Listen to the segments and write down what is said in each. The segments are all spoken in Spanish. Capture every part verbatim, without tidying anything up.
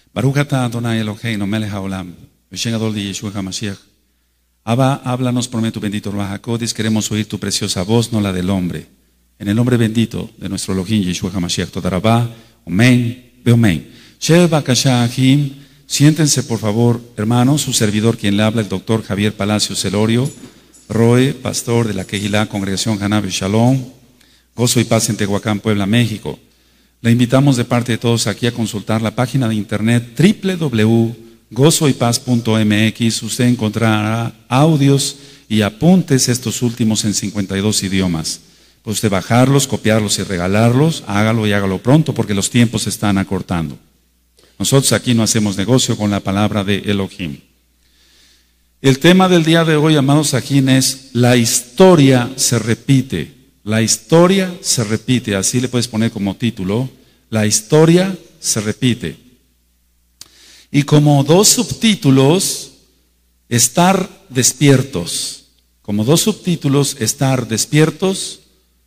Baruch atah Adonai Eloheinu melech haolam, Beshem gadol de Yeshua HaMashiach. Abba, háblanos por medio de tu bendito Ruach HaKodesh, queremos oír tu preciosa voz, no la del hombre. En el nombre bendito de nuestro Elohim, Yeshua HaMashiach, Toda Rabá, Amén, Beomén. Shel Bakashah Ahim, siéntense por favor, hermanos, su servidor quien le habla, el doctor Javier Palacios Celorio, Roe, pastor de la Kehilá, Congregación Hanabe Shalom, Gozo y Paz en Tehuacán, Puebla, México. Le invitamos de parte de todos aquí a consultar la página de internet doble u doble u doble u punto gozo y paz punto m x. Usted encontrará audios y apuntes, estos últimos en cincuenta y dos idiomas. Puede usted bajarlos, copiarlos y regalarlos. Hágalo y hágalo pronto porque los tiempos se están acortando. Nosotros aquí no hacemos negocio con la palabra de Elohim. El tema del día de hoy, amados ajín, es la historia se repite. La historia se repite, así le puedes poner como título, la historia se repite. Y como dos subtítulos, estar despiertos. Como dos subtítulos, estar despiertos.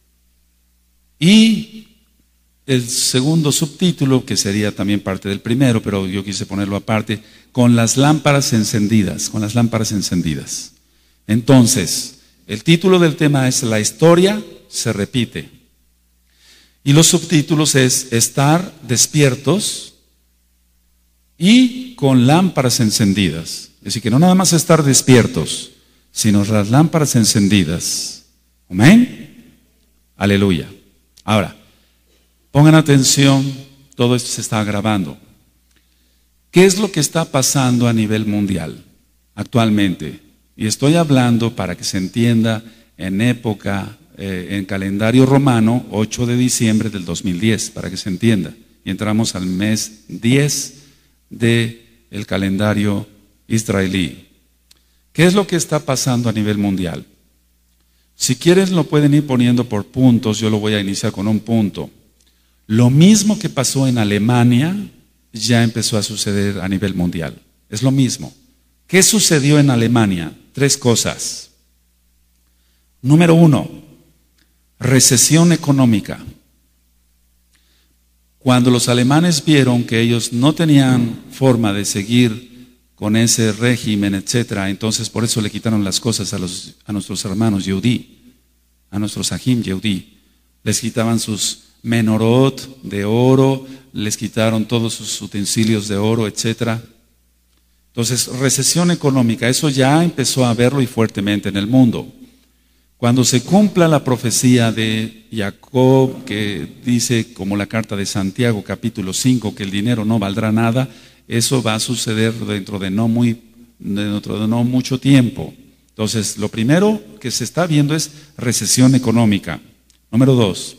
Y el segundo subtítulo, que sería también parte del primero, pero yo quise ponerlo aparte, con las lámparas encendidas, con las lámparas encendidas. Entonces, el título del tema es la historia se repite. Y los subtítulos es estar despiertos y con lámparas encendidas. Es decir, que no nada más estar despiertos, sino las lámparas encendidas. Amén. Aleluya. Ahora, pongan atención, todo esto se está grabando. ¿Qué es lo que está pasando a nivel mundial actualmente? Y estoy hablando para que se entienda en época, eh, en calendario romano, ocho de diciembre del dos mil diez, para que se entienda. Y entramos al mes diez del calendario israelí. ¿Qué es lo que está pasando a nivel mundial? Si quieren lo pueden ir poniendo por puntos, yo lo voy a iniciar con un punto. Lo mismo que pasó en Alemania ya empezó a suceder a nivel mundial. Es lo mismo. ¿Qué sucedió en Alemania? Tres cosas. Número uno, recesión económica. Cuando los alemanes vieron que ellos no tenían forma de seguir con ese régimen, etcétera, entonces por eso le quitaron las cosas a, los, a nuestros hermanos Yehudí, a nuestros Ahim Yehudí. Les quitaban sus menorot de oro, les quitaron todos sus utensilios de oro, etcétera. Entonces, recesión económica, eso ya empezó a verlo y fuertemente en el mundo. Cuando se cumpla la profecía de Jacob, que dice, como la carta de Santiago, capítulo cinco, que el dinero no valdrá nada, eso va a suceder dentro de no, muy, dentro de no mucho tiempo. Entonces, lo primero que se está viendo es recesión económica. Número dos,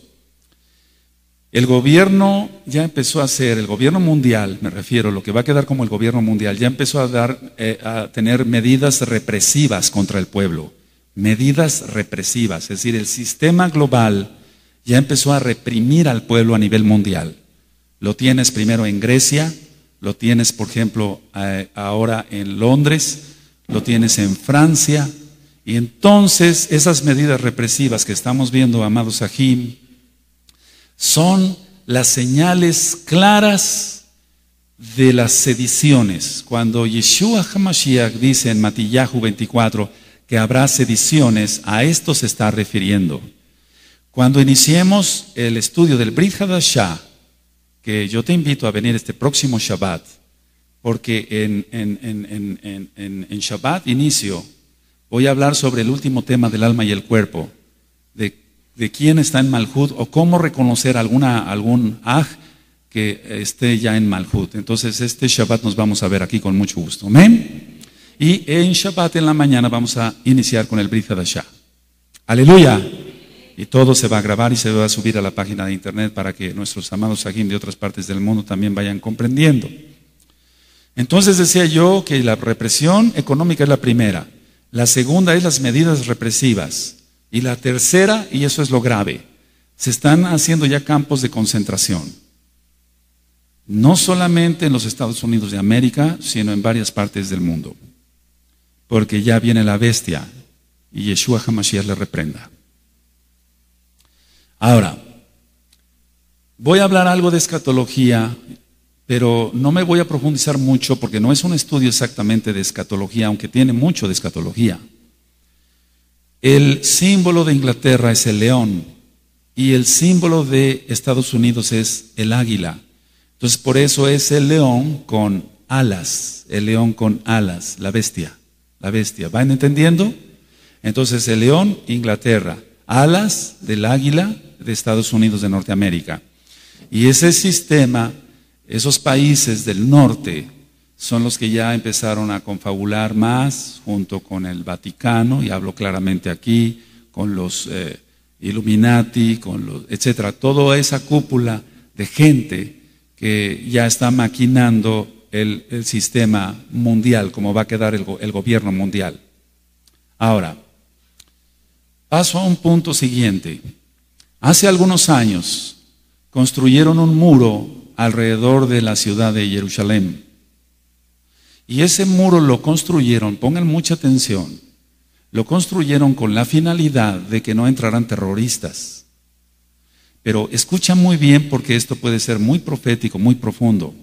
el gobierno ya empezó a hacer, el gobierno mundial, me refiero, lo que va a quedar como el gobierno mundial, ya empezó a, dar, eh, a tener medidas represivas contra el pueblo. Medidas represivas, es decir, el sistema global ya empezó a reprimir al pueblo a nivel mundial. Lo tienes primero en Grecia, lo tienes, por ejemplo, eh, ahora en Londres, lo tienes en Francia, y entonces esas medidas represivas que estamos viendo, amados Ahim, son las señales claras de las sediciones. Cuando Yeshua HaMashiach dice en Matillahu veinticuatro que habrá sediciones, a esto se está refiriendo. Cuando iniciemos el estudio del Brit Hadashah, que yo te invito a venir este próximo Shabbat, porque en, en, en, en, en, en Shabbat inicio, voy a hablar sobre el último tema del alma y el cuerpo, de, de quién está en Malhut o cómo reconocer alguna, algún Aj que esté ya en Malhut. Entonces este Shabbat nos vamos a ver aquí con mucho gusto. Amén. Y en Shabbat en la mañana vamos a iniciar con el Brit Hadashah. Aleluya. Y todo se va a grabar y se va a subir a la página de internet para que nuestros amados Ahim de otras partes del mundo también vayan comprendiendo. Entonces decía yo que la represión económica es la primera. La segunda es las medidas represivas. Y la tercera, y eso es lo grave, se están haciendo ya campos de concentración. No solamente en los Estados Unidos de América, sino en varias partes del mundo. Porque ya viene la bestia y Yeshua HaMashiach le reprenda. Ahora, voy a hablar algo de escatología pero no me voy a profundizar mucho porque no es un estudio exactamente de escatología, aunque tiene mucho de escatología. El símbolo de Inglaterra es el león y el símbolo de Estados Unidos es el águila. Entonces por eso es el león con alas, el león con alas, la bestia, la bestia. ¿Van entendiendo? Entonces el león, Inglaterra, alas del águila de Estados Unidos de Norteamérica. Y ese sistema, esos países del norte, son los que ya empezaron a confabular más junto con el Vaticano, y hablo claramente aquí, con los eh, Illuminati, con los, etcétera, toda esa cúpula de gente que ya está maquinando el, el sistema mundial, como va a quedar el, el gobierno mundial. Ahora, paso a un punto siguiente. Hace algunos años construyeron un muro alrededor de la ciudad de Jerusalén. Y ese muro lo construyeron, pongan mucha atención, lo construyeron con la finalidad de que no entraran terroristas. Pero escucha muy bien porque esto puede ser muy profético, muy profundo.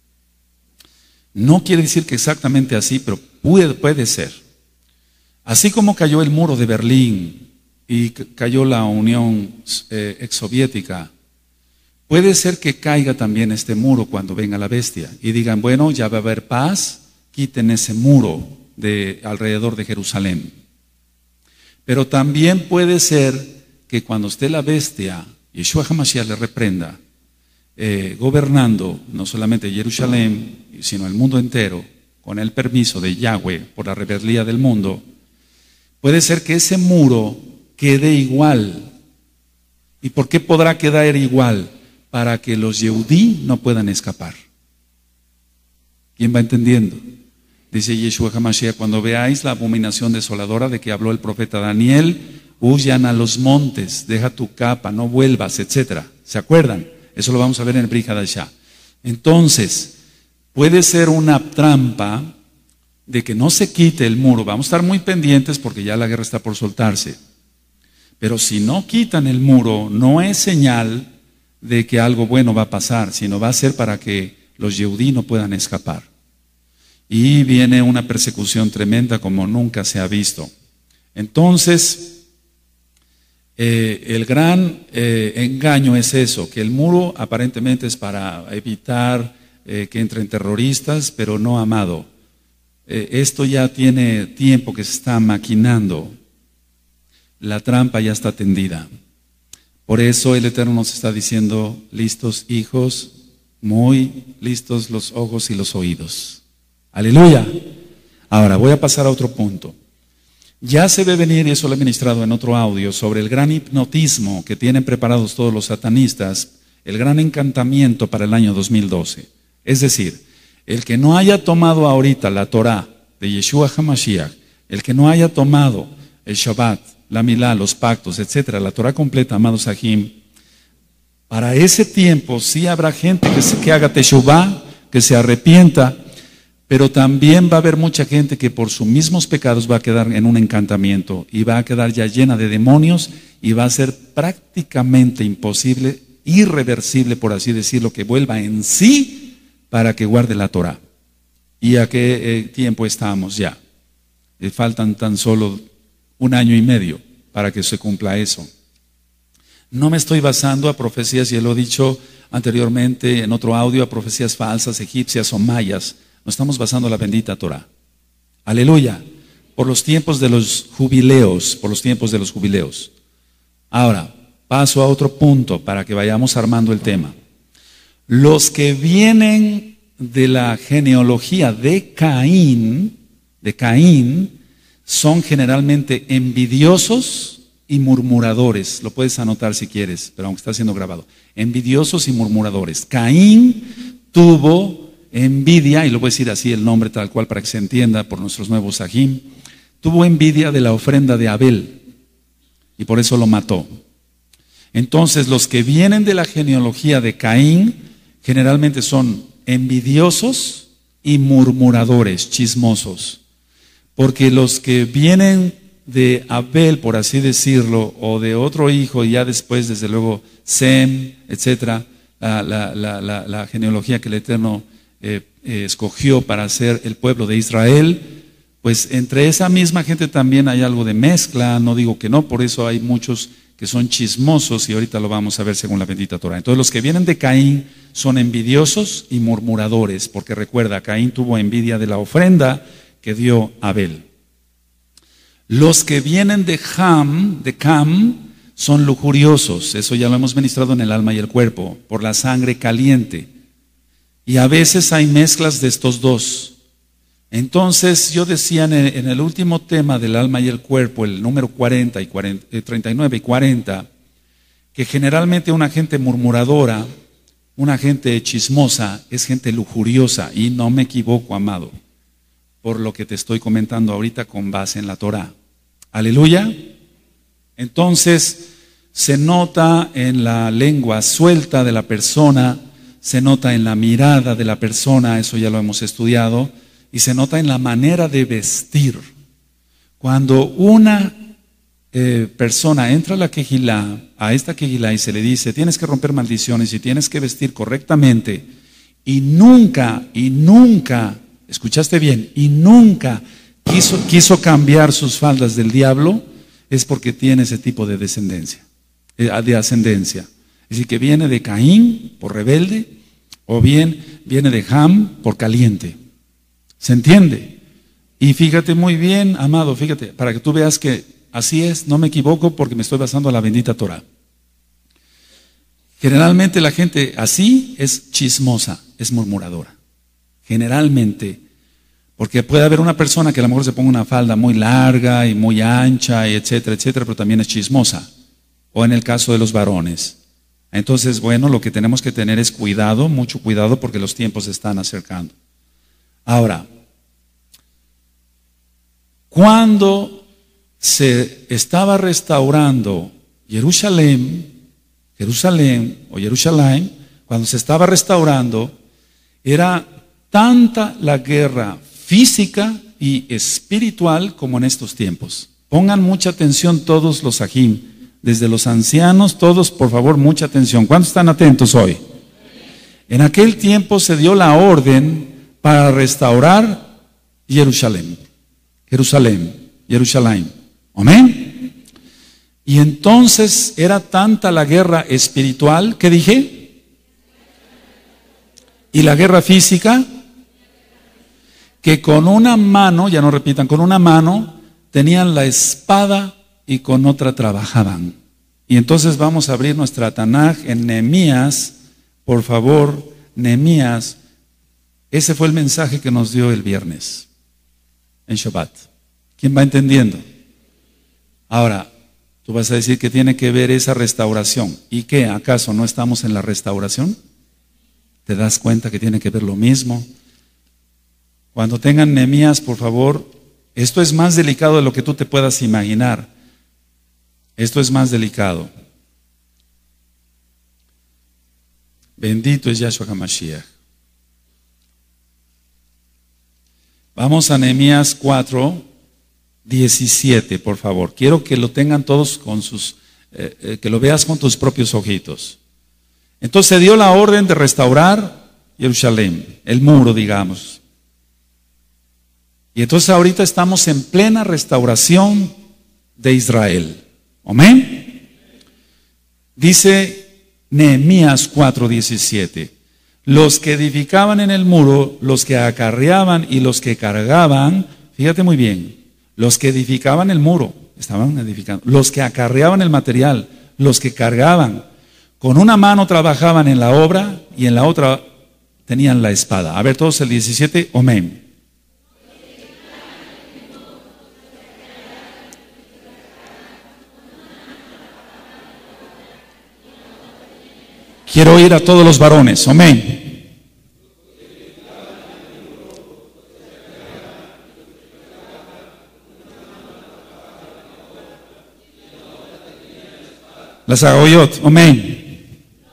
No quiere decir que exactamente así, pero puede, puede ser. Así como cayó el muro de Berlín y cayó la Unión eh, exsoviética, puede ser que caiga también este muro cuando venga la bestia y digan, bueno, ya va a haber paz, quiten ese muro de alrededor de Jerusalén. Pero también puede ser que cuando esté la bestia, Yeshua HaMashiach le reprenda, eh, gobernando no solamente Jerusalén, sino el mundo entero, con el permiso de Yahweh por la rebeldía del mundo, puede ser que ese muro quede igual. ¿Y por qué podrá quedar igual? Para que los Yehudí no puedan escapar. ¿Quién va entendiendo? Dice Yeshua HaMashiach, cuando veáis la abominación desoladora de que habló el profeta Daniel, huyan a los montes, deja tu capa, no vuelvas, etcétera. ¿Se acuerdan? Eso lo vamos a ver en el Brit Hadashah. Entonces, puede ser una trampa de que no se quite el muro. Vamos a estar muy pendientes porque ya la guerra está por soltarse. Pero si no quitan el muro, no es señal de que algo bueno va a pasar, sino va a ser para que los Yehudí no puedan escapar. Y viene una persecución tremenda como nunca se ha visto. Entonces, eh, el gran eh, engaño es eso, que el muro aparentemente es para evitar eh, que entren terroristas, pero no, amado. Eh, esto ya tiene tiempo que se está maquinando. La trampa ya está tendida. Por eso el Eterno nos está diciendo, listos hijos, muy listos los ojos y los oídos. Aleluya. Ahora voy a pasar a otro punto. Ya se ve venir, y eso lo he ministrado en otro audio, sobre el gran hipnotismo que tienen preparados todos los satanistas, el gran encantamiento para el año dos mil doce. Es decir, el que no haya tomado ahorita la Torah de Yeshua HaMashiach, el que no haya tomado el Shabbat, la Milá, los pactos, etcétera, la Torah completa, amados Sahim, para ese tiempo sí habrá gente que, se, que haga teshuvá, que se arrepienta, pero también va a haber mucha gente que por sus mismos pecados va a quedar en un encantamiento y va a quedar ya llena de demonios y va a ser prácticamente imposible, irreversible, por así decirlo, que vuelva en sí para que guarde la Torah. ¿Y a qué eh, tiempo estamos ya? Eh, faltan tan solo un año y medio para que se cumpla eso. No me estoy basando a profecías, y lo he dicho anteriormente en otro audio, a profecías falsas, egipcias o mayas. Nos estamos basando en la bendita Torah. Aleluya. Por los tiempos de los jubileos, por los tiempos de los jubileos. Ahora, paso a otro punto para que vayamos armando el tema. Los que vienen de la genealogía de Caín, de Caín, son generalmente envidiosos y murmuradores. Lo puedes anotar si quieres, pero aunque está siendo grabado. Envidiosos y murmuradores. Caín tuvo envidia, y lo voy a decir así el nombre tal cual para que se entienda por nuestros nuevos sahim, tuvo envidia de la ofrenda de Abel y por eso lo mató. Entonces los que vienen de la genealogía de Caín generalmente son envidiosos y murmuradores, chismosos, porque los que vienen de Abel, por así decirlo, o de otro hijo, y ya después desde luego Sem, etcétera, la, la, la, la, la genealogía que el Eterno eh, eh, escogió para ser el pueblo de Israel, pues entre esa misma gente también hay algo de mezcla, no digo que no, por eso hay muchos que son chismosos y ahorita lo vamos a ver según la bendita Torah. Entonces los que vienen de Caín son envidiosos y murmuradores, porque recuerda, Caín tuvo envidia de la ofrenda que dio Abel. Los que vienen de Ham, de Cam, son lujuriosos, eso ya lo hemos ministrado en el alma y el cuerpo, por la sangre caliente. Y a veces hay mezclas de estos dos. Entonces yo decía en el, en el último tema del alma y el cuerpo, el número cuarenta y cuarenta, eh, treinta y nueve y cuarenta, que generalmente una gente murmuradora, una gente chismosa, es gente lujuriosa, y no me equivoco, amado, por lo que te estoy comentando ahorita con base en la Torah. Aleluya. Entonces se nota en la lengua suelta de la persona, se nota en la mirada de la persona, eso ya lo hemos estudiado, y se nota en la manera de vestir. Cuando una eh, persona entra a la quejilá, a esta quejilá, y se le dice, tienes que romper maldiciones y tienes que vestir correctamente, y nunca, y nunca, escuchaste bien, y nunca quiso, quiso cambiar sus faldas del diablo, es porque tiene ese tipo de descendencia, eh, de ascendencia. Es decir, que viene de Caín por rebelde, o bien viene de Ham por caliente. ¿Se entiende? Y fíjate muy bien, amado, fíjate, para que tú veas que así es, no me equivoco porque me estoy basando en la bendita Torah. Generalmente la gente así es chismosa, es murmuradora. Generalmente, porque puede haber una persona que a lo mejor se ponga una falda muy larga y muy ancha, y etcétera, etcétera, pero también es chismosa. O en el caso de los varones. Entonces, bueno, lo que tenemos que tener es cuidado, mucho cuidado, porque los tiempos se están acercando. Ahora, cuando se estaba restaurando Jerusalén, Jerusalén o Jerusalén, cuando se estaba restaurando, era tanta la guerra física y espiritual como en estos tiempos. Pongan mucha atención todos los ajim, desde los ancianos, todos, por favor, mucha atención. ¿Cuántos están atentos hoy? En aquel tiempo se dio la orden para restaurar Jerusalén, Jerusalén, Jerusalén. Amén. Y entonces era tanta la guerra espiritual, ¿qué dije? Y la guerra física, que con una mano, ya no repitan, con una mano tenían la espada y con otra trabajaban. Y entonces vamos a abrir nuestra Tanaj en Nehemías, por favor, Nehemías. Ese fue el mensaje que nos dio el viernes, en Shabbat. ¿Quién va entendiendo? Ahora, tú vas a decir que tiene que ver esa restauración. ¿Y qué? ¿Acaso no estamos en la restauración? ¿Te das cuenta que tiene que ver lo mismo? Cuando tengan Nehemías, por favor, esto es más delicado de lo que tú te puedas imaginar. Esto es más delicado. Bendito es Yahshua HaMashiach. Vamos a Nehemías cuatro, diecisiete, por favor. Quiero que lo tengan todos con sus, eh, eh, que lo veas con tus propios ojitos. Entonces se dio la orden de restaurar Jerusalén, el muro, digamos. Y entonces ahorita estamos en plena restauración de Israel. Amén. Dice Nehemías cuatro, diecisiete. Los que edificaban en el muro, los que acarreaban y los que cargaban, fíjate muy bien, los que edificaban el muro, estaban edificando, los que acarreaban el material, los que cargaban, con una mano trabajaban en la obra y en la otra tenían la espada. A ver todos el diecisiete, amén. Quiero oír a todos los varones, amén. Las agoyot, amén.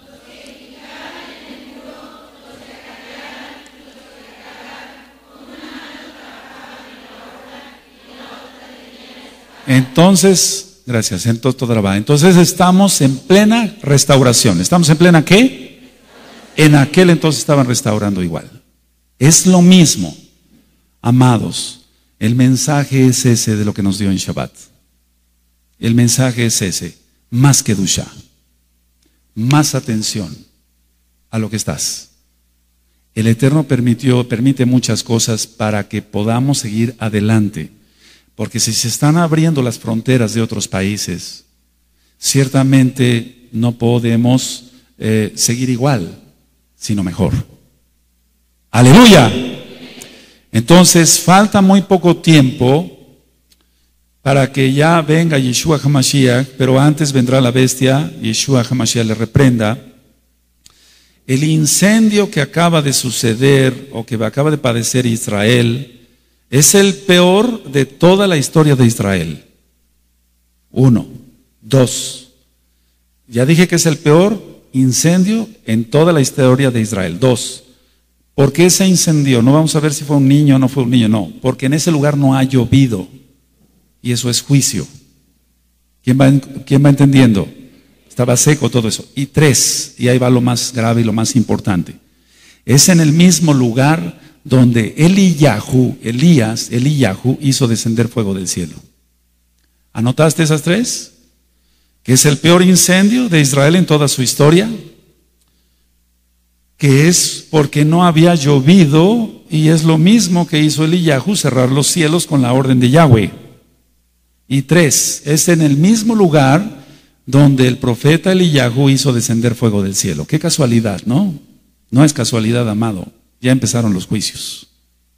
Entonces, gracias, entonces estamos en plena restauración. ¿Estamos en plena qué? En aquel entonces estaban restaurando igual. Es lo mismo, amados. El mensaje es ese de lo que nos dio en Shabbat. El mensaje es ese, más que Kedusha, más atención a lo que estás. El Eterno permitió, permite muchas cosas para que podamos seguir adelante. Porque si se están abriendo las fronteras de otros países, ciertamente no podemos eh, seguir igual, sino mejor. ¡Aleluya! Entonces falta muy poco tiempo para que ya venga Yeshua HaMashiach, pero antes vendrá la bestia, Yeshua HaMashiach le reprenda. El incendio que acaba de suceder o que acaba de padecer Israel es el peor de toda la historia de Israel. Uno. Dos. Ya dije que es el peor incendio en toda la historia de Israel. Dos. ¿Por qué se incendió? No vamos a ver si fue un niño o no fue un niño, no. Porque en ese lugar no ha llovido. Y eso es juicio. ¿Quién va, quién va entendiendo? Estaba seco todo eso. Y tres, y ahí va lo más grave y lo más importante. Es en el mismo lugar donde Eliyahu, Elías, Eliyahu hizo descender fuego del cielo. ¿Anotaste esas tres? Que es el peor incendio de Israel en toda su historia. Que es porque no había llovido y es lo mismo que hizo Eliyahu, cerrar los cielos con la orden de Yahweh. Y tres, es en el mismo lugar donde el profeta Eliyahu hizo descender fuego del cielo. Qué casualidad, ¿no? No es casualidad, amado. Ya empezaron los juicios.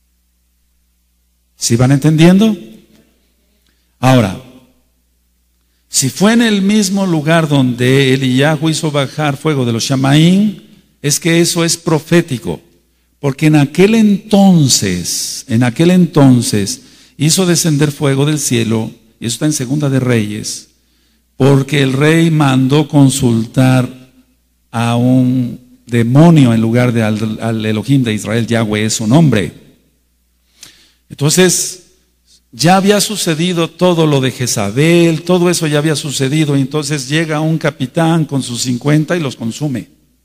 ¿Sí van entendiendo? Ahora, si fue en el mismo lugar donde Eliyahu hizo bajar fuego de los Shamaín, es que eso es profético. Porque en aquel entonces, en aquel entonces, hizo descender fuego del cielo, y eso está en Segunda de Reyes, porque el rey mandó consultar a un demonio en lugar de al, al Elohim de Israel. Yahweh es su nombre. Entonces, ya había sucedido todo lo de Jezabel, todo eso ya había sucedido, y entonces llega un capitán con sus cincuenta y los consume.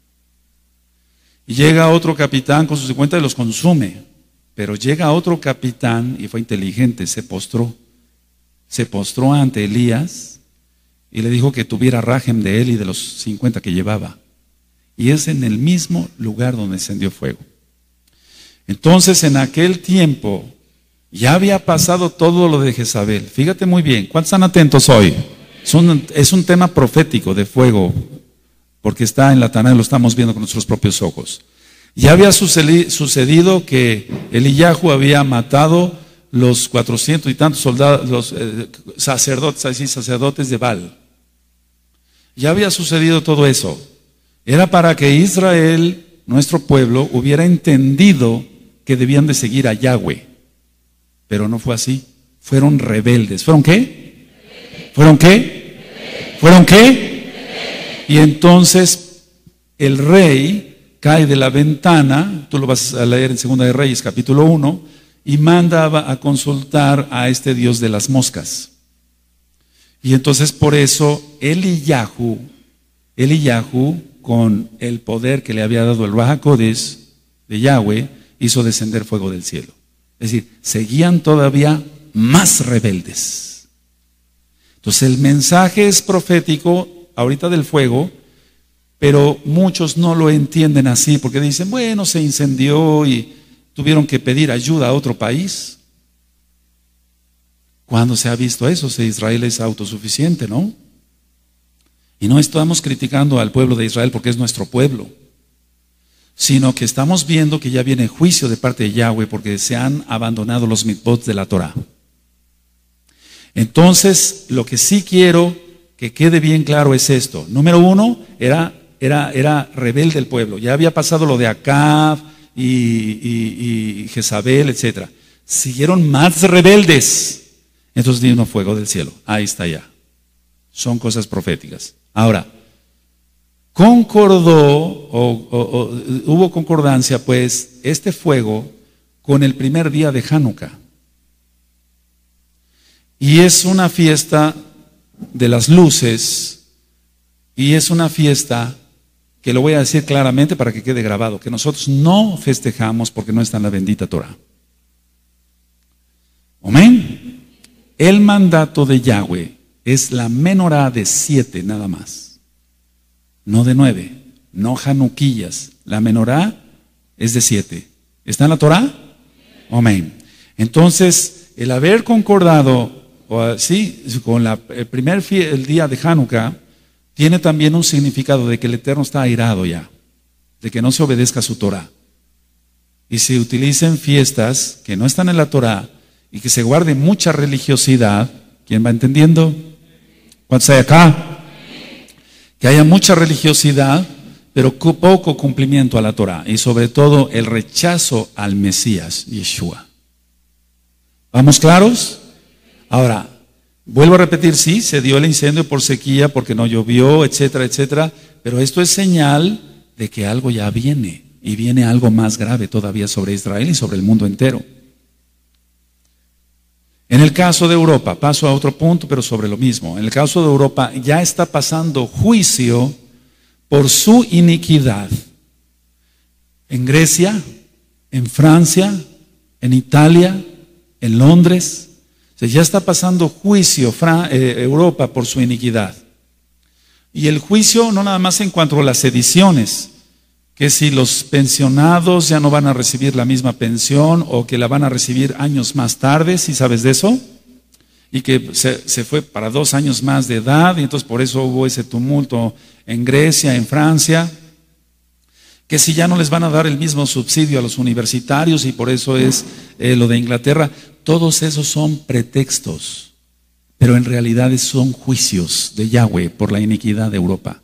Y llega otro capitán con sus cincuenta y los consume. Pero llega otro capitán, y fue inteligente, se postró. Se postró ante Elías y le dijo que tuviera rajem de él y de los cincuenta que llevaba. Y es en el mismo lugar donde encendió fuego. Entonces, en aquel tiempo, ya había pasado todo lo de Jezabel. Fíjate muy bien, ¿cuántos están atentos hoy? Es un, es un tema profético de fuego, porque está en la Tanaj, lo estamos viendo con nuestros propios ojos. Ya había sucedido que Eliyahu había matado los cuatrocientos y tantos soldados, los eh, sacerdotes, así, sacerdotes de Baal. Ya había sucedido todo eso. Era para que Israel, nuestro pueblo, hubiera entendido que debían de seguir a Yahweh. Pero no fue así. Fueron rebeldes. ¿Fueron qué? ¿Fueron qué? ¿Fueron qué? Y entonces el rey cae de la ventana, tú lo vas a leer en Segunda de Reyes, capítulo uno, y manda a consultar a este Dios de las moscas. Y entonces por eso Eliyahu, Eliyahu, con el poder que le había dado el Ruach HaKodesh de Yahweh, hizo descender fuego del cielo. Es decir, seguían todavía más rebeldes. Entonces el mensaje es profético ahorita del fuego, pero muchos no lo entienden así, porque dicen, bueno, se incendió y tuvieron que pedir ayuda a otro país. ¿Cuándo se ha visto eso? Si Israel es autosuficiente, ¿no? Y no estamos criticando al pueblo de Israel porque es nuestro pueblo, sino que estamos viendo que ya viene juicio de parte de Yahweh porque se han abandonado los mitzvot de la Torah. Entonces, lo que sí quiero que quede bien claro es esto. Número uno, era, era, era rebelde el pueblo. Ya había pasado lo de Acab y, y, y Jezabel, etcétera. Siguieron más rebeldes. Entonces vino fuego del cielo. Ahí está ya. Son cosas proféticas. Ahora, concordó, o, o, o hubo concordancia, pues, este fuego con el primer día de Hanukkah. Y es una fiesta de las luces, y es una fiesta que lo voy a decir claramente para que quede grabado, que nosotros no festejamos porque no está en la bendita Torah. Amén. El mandato de Yahweh es la menorá de siete nada más, no de nueve, no januquillas. La menorá es de siete. ¿Está en la Torah? Amén. Entonces, el haber concordado o, sí, con la, el primer fie, el día de Hanukkah tiene también un significado de que el Eterno está airado ya, de que no se obedezca a su Torah. Y se utilicen fiestas que no están en la Torah y que se guarde mucha religiosidad. ¿Quién va entendiendo? ¿Cuántos hay acá? Que haya mucha religiosidad, pero poco cumplimiento a la Torah y sobre todo el rechazo al Mesías, Yeshua. ¿Vamos claros? Ahora, vuelvo a repetir, sí, se dio el incendio por sequía, porque no llovió, etcétera, etcétera, pero esto es señal de que algo ya viene, y viene algo más grave todavía sobre Israel y sobre el mundo entero. En el caso de Europa, paso a otro punto, pero sobre lo mismo. En el caso de Europa ya está pasando juicio por su iniquidad. En Grecia, en Francia, en Italia, en Londres, o sea, ya está pasando juicio Fra, eh, Europa por su iniquidad. Y el juicio no nada más en cuanto a las sediciones, que si los pensionados ya no van a recibir la misma pensión o que la van a recibir años más tarde, ¿sí sabes de eso? Y que se, se fue para dos años más de edad y entonces por eso hubo ese tumulto en Grecia, en Francia, que si ya no les van a dar el mismo subsidio a los universitarios y por eso es eh, lo de Inglaterra. Todos esos son pretextos, pero en realidad son juicios de Yahweh por la iniquidad de Europa.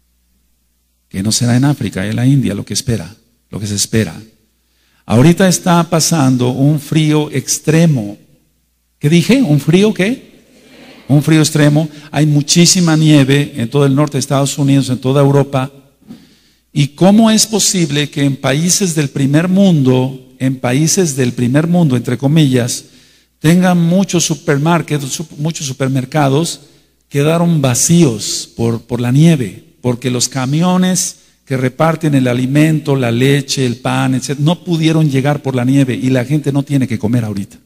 Que no será en África, en la India, lo que espera, lo que se espera. Ahorita está pasando un frío extremo. ¿Qué dije? ¿Un frío qué? Un frío extremo. Hay muchísima nieve en todo el norte de Estados Unidos, en toda Europa. ¿Y cómo es posible que en países del primer mundo, en países del primer mundo, entre comillas, tengan muchos supermercados, muchos supermercados quedaron vacíos por, por la nieve? Porque los camiones que reparten el alimento, la leche, el pan, etcétera, no pudieron llegar por la nieve y la gente no tiene que comer ahorita.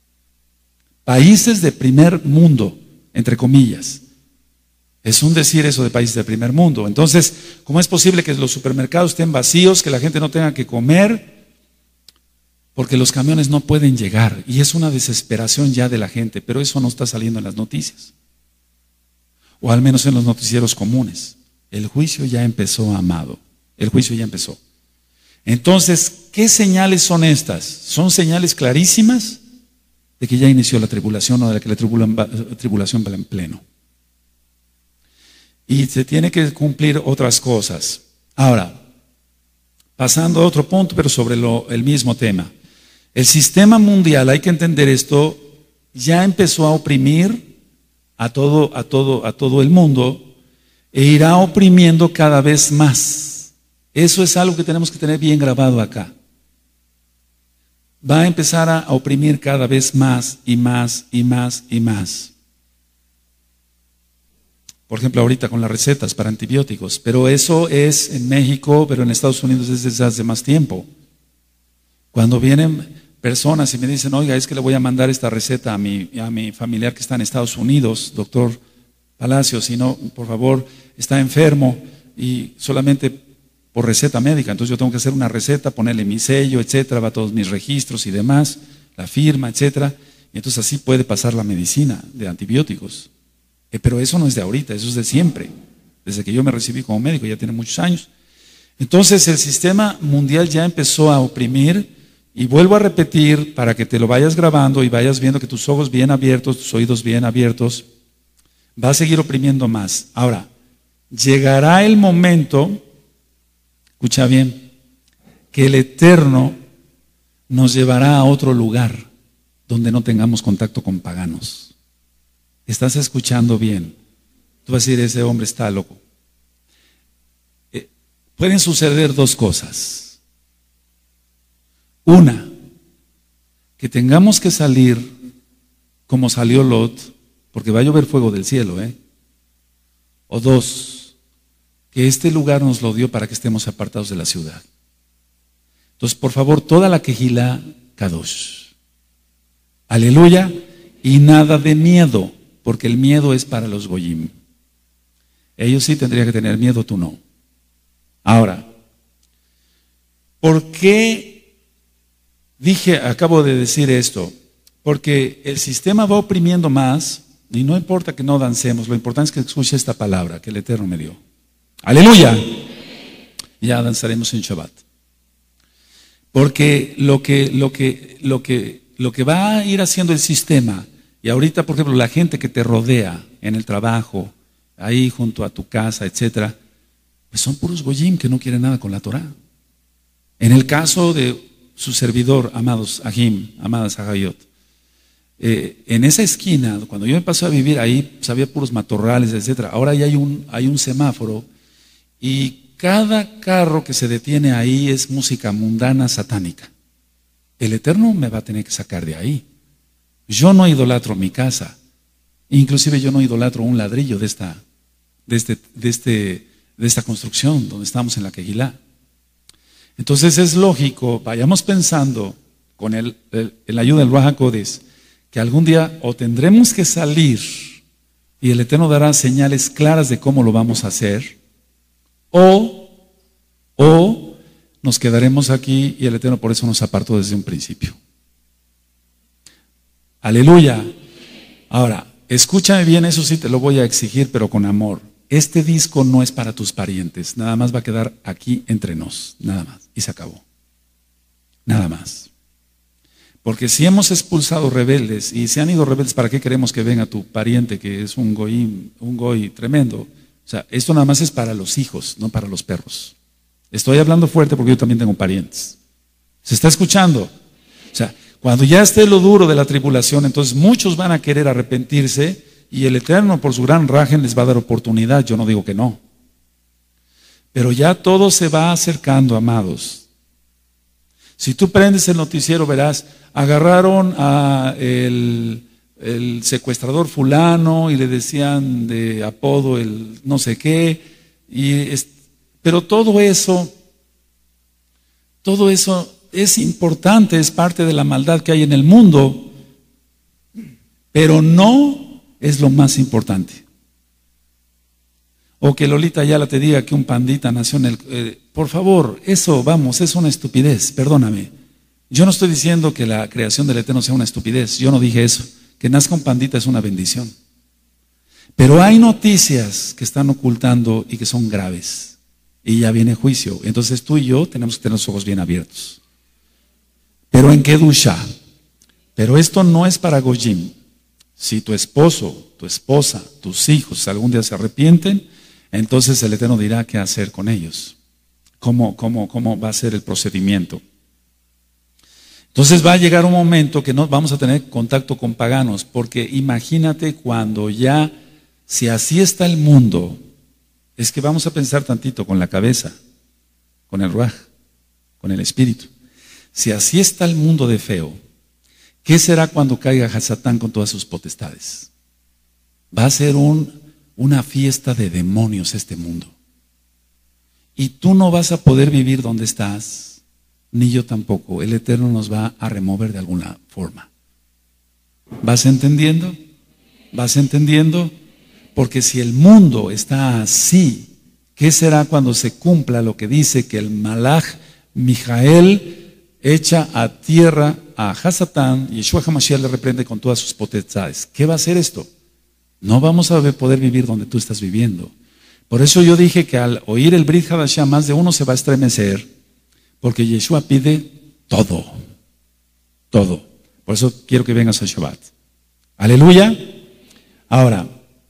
Países de primer mundo, entre comillas. Es un decir eso de países de primer mundo. Entonces, ¿cómo es posible que los supermercados estén vacíos, que la gente no tenga que comer? Porque los camiones no pueden llegar y es una desesperación ya de la gente, pero eso no está saliendo en las noticias. O al menos en los noticieros comunes. El juicio ya empezó, amado. El juicio ya empezó. Entonces, ¿qué señales son estas? Son señales clarísimas de que ya inició la tribulación o de que la tribulación va en pleno. Y se tiene que cumplir otras cosas. Ahora, pasando a otro punto, pero sobre lo, el mismo tema. El sistema mundial, hay que entender esto, ya empezó a oprimir a todo, a todo, a todo el mundo. E irá oprimiendo cada vez más. Eso es algo que tenemos que tener bien grabado acá. Va a empezar a oprimir cada vez más y más y más y más. Por ejemplo, ahorita con las recetas para antibióticos. Pero eso es en México, pero en Estados Unidos es desde hace más tiempo. Cuando vienen personas y me dicen, oiga, es que le voy a mandar esta receta a mi, a mi familiar que está en Estados Unidos, doctor Palacio, si no, por favor, está enfermo y solamente por receta médica, entonces yo tengo que hacer una receta, ponerle mi sello, etcétera, va a todos mis registros y demás, la firma, etcétera, y entonces así puede pasar la medicina de antibióticos. Eh, pero eso no es de ahorita, eso es de siempre, desde que yo me recibí como médico, ya tiene muchos años. Entonces el sistema mundial ya empezó a oprimir, y vuelvo a repetir para que te lo vayas grabando y vayas viendo que tus ojos bien abiertos, tus oídos bien abiertos, va a seguir oprimiendo más. Ahora, llegará el momento, escucha bien, que el Eterno nos llevará a otro lugar donde no tengamos contacto con paganos. ¿Estás escuchando bien? Tú vas a decir, ese hombre está loco. Eh, pueden suceder dos cosas. Una, que tengamos que salir como salió Lot, porque va a llover fuego del cielo, ¿eh? O dos, que este lugar nos lo dio para que estemos apartados de la ciudad. Entonces, por favor, toda la Kehilá Kadosh. Aleluya. Y nada de miedo, porque el miedo es para los goyim. Ellos sí tendrían que tener miedo, tú no. Ahora, ¿por qué dije, acabo de decir esto? Porque el sistema va oprimiendo más, y no importa que no dancemos, lo importante es que escuche esta palabra que el Eterno me dio. ¡Aleluya! Ya danzaremos en Shabbat. Porque lo que, lo que, lo que, lo que va a ir haciendo el sistema, y ahorita, por ejemplo, la gente que te rodea en el trabajo, ahí junto a tu casa, etcétera, pues son puros goyim que no quieren nada con la Torah. En el caso de su servidor, amados Ahim, amadas Ahayot, eh, en esa esquina, cuando yo me pasé a vivir ahí, pues había puros matorrales, etcétera. Ahora ya hay un, hay un semáforo y cada carro que se detiene ahí es música mundana satánica. El Eterno me va a tener que sacar de ahí. Yo no idolatro mi casa, inclusive yo no idolatro un ladrillo de esta, de este, de este, de esta construcción donde estamos en la Kehilá. Entonces es lógico, vayamos pensando con el, el, el ayuda del Ruach HaKodesh, que algún día o tendremos que salir y el Eterno dará señales claras de cómo lo vamos a hacer, o, o nos quedaremos aquí y el Eterno por eso nos apartó desde un principio. Aleluya. Ahora, escúchame bien, eso sí te lo voy a exigir, pero con amor. Este disco no es para tus parientes, nada más va a quedar aquí entre nos, nada más, y se acabó. Nada más. Porque si hemos expulsado rebeldes, y se han ido rebeldes, ¿para qué queremos que venga tu pariente que es un goy, un goy tremendo? O sea, esto nada más es para los hijos, no para los perros. Estoy hablando fuerte porque yo también tengo parientes. ¿Se está escuchando? O sea, cuando ya esté lo duro de la tribulación, entonces muchos van a querer arrepentirse y el Eterno por su gran rajen les va a dar oportunidad, yo no digo que no. Pero ya todo se va acercando, amados. Si tú prendes el noticiero verás, agarraron a el, el secuestrador fulano y le decían de apodo el no sé qué, y es, pero todo eso, todo eso es importante, es parte de la maldad que hay en el mundo, pero no es lo más importante. O que Lolita Ayala te diga que un pandita nació en el... Eh, por favor, eso, vamos, es una estupidez, perdóname. Yo no estoy diciendo que la creación del Eterno sea una estupidez, yo no dije eso. Que nazca un pandita es una bendición. Pero hay noticias que están ocultando y que son graves. Y ya viene juicio. Entonces tú y yo tenemos que tener los ojos bien abiertos. Pero en Kedusha. Pero esto no es para Goyim. Si tu esposo, tu esposa, tus hijos algún día se arrepienten, entonces el Eterno dirá qué hacer con ellos. Cómo, cómo, cómo va a ser el procedimiento. Entonces va a llegar un momento que no vamos a tener contacto con paganos, porque imagínate cuando ya, si así está el mundo, es que vamos a pensar tantito con la cabeza, con el ruaj, con el espíritu. Si así está el mundo de feo, ¿qué será cuando caiga Hasatán con todas sus potestades? Va a ser un, una fiesta de demonios este mundo. Y tú no vas a poder vivir donde estás, ni yo tampoco. El Eterno nos va a remover de alguna forma. ¿Vas entendiendo? ¿Vas entendiendo? Porque si el mundo está así, ¿qué será cuando se cumpla lo que dice que el Malach Mijael echa a tierra a Hasatán y Yeshua HaMashiach le reprende con todas sus potestades? ¿Qué va a hacer esto? No vamos a poder vivir donde tú estás viviendo. Por eso yo dije que al oír el Brit Hadashah más de uno se va a estremecer, porque Yeshua pide todo, todo. Por eso quiero que vengas al Shabbat. Aleluya. Ahora,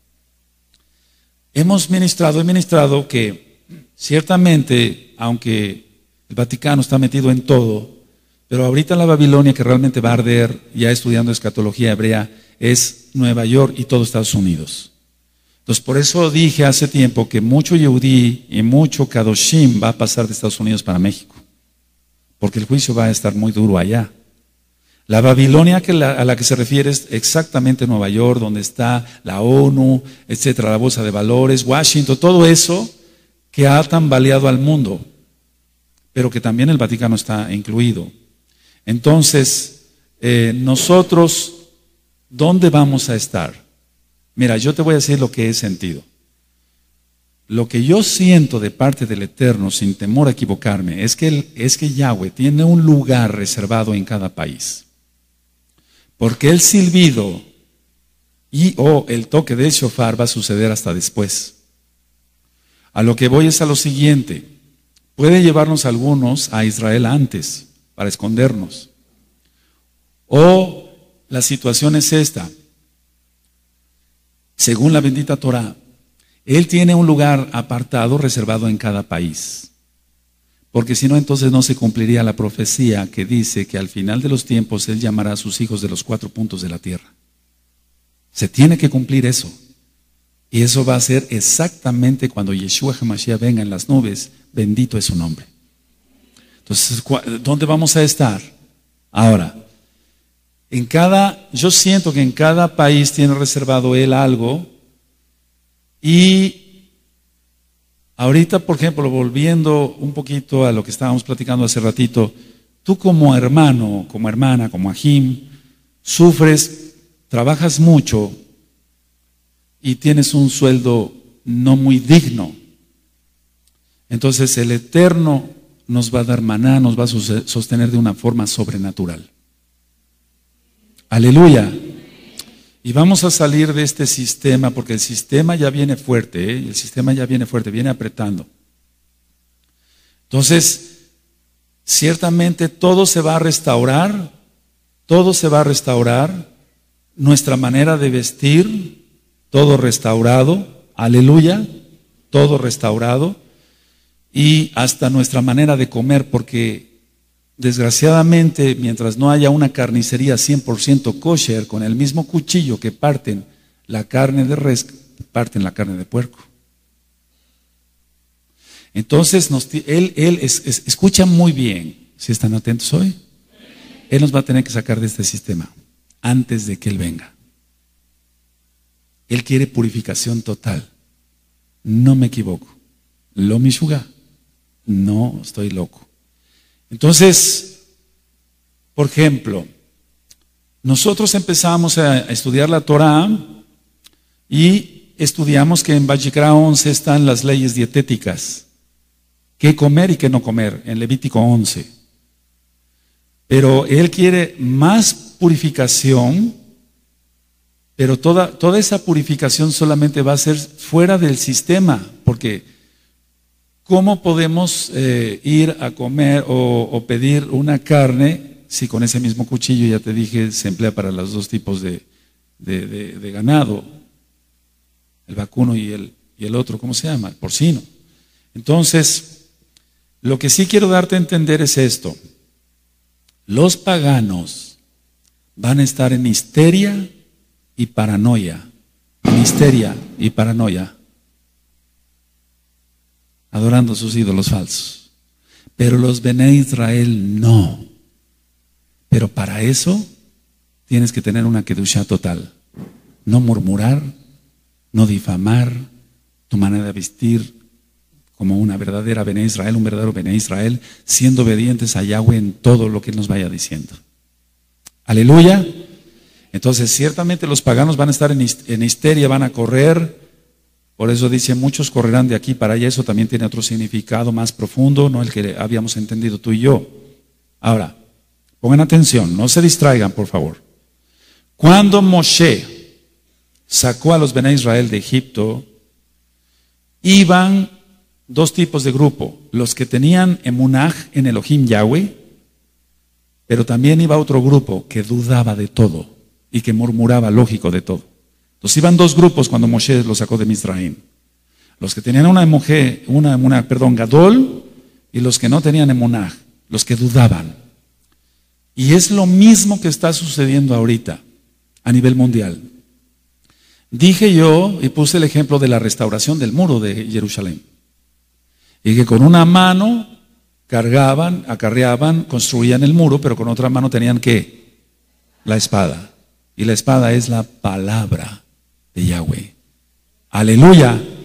hemos ministrado, he ministrado que ciertamente, aunque el Vaticano está metido en todo, pero ahorita la Babilonia que realmente va a arder, ya estudiando escatología hebrea, es Nueva York y todo Estados Unidos. Entonces, por eso dije hace tiempo que mucho Yehudí y mucho Kadoshim va a pasar de Estados Unidos para México, porque el juicio va a estar muy duro allá. La Babilonia que la, a la que se refiere es exactamente Nueva York, donde está la ONU, etcétera, la Bolsa de Valores, Washington, todo eso que ha tambaleado al mundo, pero que también el Vaticano está incluido. Entonces, eh, nosotros, ¿dónde vamos a estar? Mira, yo te voy a decir lo que he sentido. Lo que yo siento de parte del Eterno, sin temor a equivocarme, es que, el, es que Yahweh tiene un lugar reservado en cada país. Porque el silbido y o el toque del shofar va a suceder hasta después. A lo que voy es a lo siguiente. Puede llevarnos algunos a Israel antes, para escondernos. O la situación es esta. Según la bendita Torah, Él tiene un lugar apartado, reservado en cada país. Porque si no, entonces no se cumpliría la profecía que dice que al final de los tiempos Él llamará a sus hijos de los cuatro puntos de la tierra. Se tiene que cumplir eso. Y eso va a ser exactamente cuando Yeshua HaMashiach venga en las nubes. Bendito es su nombre. Entonces, ¿dónde vamos a estar? Ahora, en cada, yo siento que en cada país tiene reservado Él algo. Y ahorita, por ejemplo, volviendo un poquito a lo que estábamos platicando hace ratito, tú como hermano, como hermana, como ajim, sufres, trabajas mucho y tienes un sueldo no muy digno. Entonces el Eterno nos va a dar maná, nos va a sostener de una forma sobrenatural. Aleluya. Y vamos a salir de este sistema, porque el sistema ya viene fuerte, ¿eh? El sistema ya viene fuerte, viene apretando. Entonces, ciertamente todo se va a restaurar, todo se va a restaurar, nuestra manera de vestir, todo restaurado, aleluya, todo restaurado, y hasta nuestra manera de comer, porque desgraciadamente, mientras no haya una carnicería cien por ciento kosher, con el mismo cuchillo que parten la carne de res, parten la carne de puerco. Entonces, nos, él, él es, es, escucha muy bien, si están atentos hoy, Él nos va a tener que sacar de este sistema antes de que Él venga. Él quiere purificación total. No me equivoco. Lo mishuga. No estoy loco. Entonces, por ejemplo, nosotros empezamos a estudiar la Torah y estudiamos que en Vayikra once están las leyes dietéticas. Qué comer y qué no comer, en Levítico once. Pero Él quiere más purificación, pero toda, toda esa purificación solamente va a ser fuera del sistema, porque ¿cómo podemos eh, ir a comer o, o pedir una carne si con ese mismo cuchillo, ya te dije, se emplea para los dos tipos de, de, de, de ganado, el vacuno y el, y el otro, ¿cómo se llama? El porcino. Entonces, lo que sí quiero darte a entender es esto. Los paganos van a estar en histeria y paranoia, en histeria y paranoia, adorando sus ídolos falsos. Pero los Bené Israel no. Pero para eso tienes que tener una kedushá total. No murmurar, no difamar, tu manera de vestir como una verdadera Bené Israel, un verdadero Bené Israel, siendo obedientes a Yahweh en todo lo que Él nos vaya diciendo. Aleluya. Entonces, ciertamente los paganos van a estar en histeria, van a correr. Por eso dice, muchos correrán de aquí para allá. Eso también tiene otro significado más profundo, no el que habíamos entendido tú y yo. Ahora, pongan atención, no se distraigan, por favor. Cuando Moshe sacó a los Bené Israel de Egipto, iban dos tipos de grupo, los que tenían emunaj en Elohim Yahweh, pero también iba otro grupo que dudaba de todo y que murmuraba, lógico, de todo. Entonces iban dos grupos cuando Moshe los sacó de Misraim. Los que tenían una emunaj, una emunaj, perdón, gadol, y los que no tenían emunaj, los que dudaban. Y es lo mismo que está sucediendo ahorita a nivel mundial. Dije yo y puse el ejemplo de la restauración del muro de Jerusalén. Y que con una mano cargaban, acarreaban, construían el muro, pero con otra mano tenían ¿qué? La espada. Y la espada es la palabra de Yahweh. Aleluya.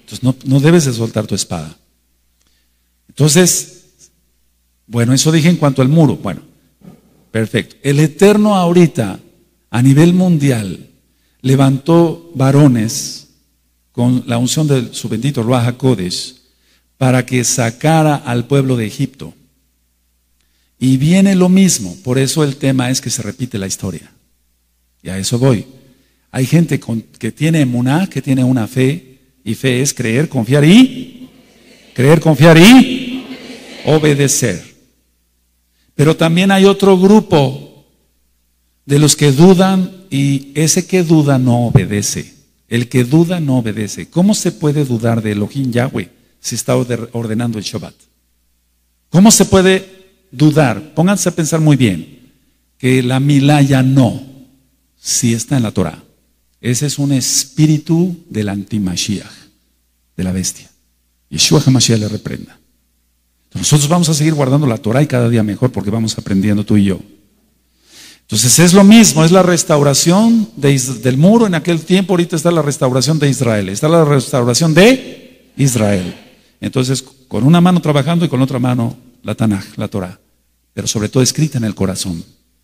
Entonces no, no debes de soltar tu espada. Entonces, bueno, eso dije en cuanto al muro. Bueno, perfecto. El Eterno ahorita, a nivel mundial, levantó varones con la unción de su bendito Ruach HaKodesh para que sacara al pueblo de Egipto. Y viene lo mismo, por eso el tema es que se repite la historia. Y a eso voy. Hay gente con, que tiene emuná, que tiene una fe, y fe es creer, confiar y creer, confiar y obedecer. Pero también hay otro grupo de los que dudan, y ese que duda no obedece. El que duda no obedece. ¿Cómo se puede dudar de Elohim Yahweh si está ordenando el Shabbat? ¿Cómo se puede dudar? Pónganse a pensar muy bien que la milá ya no, si está en la Torah. Ese es un espíritu del anti-Mashiach, de la bestia. Yeshua HaMashiach le reprenda. Nosotros vamos a seguir guardando la Torah y cada día mejor porque vamos aprendiendo tú y yo. Entonces es lo mismo, es la restauración de, del muro en aquel tiempo. Ahorita está la restauración de Israel, está la restauración de Israel. Entonces con una mano trabajando y con otra mano la Tanaj, la Torah, pero sobre todo escrita en el corazón.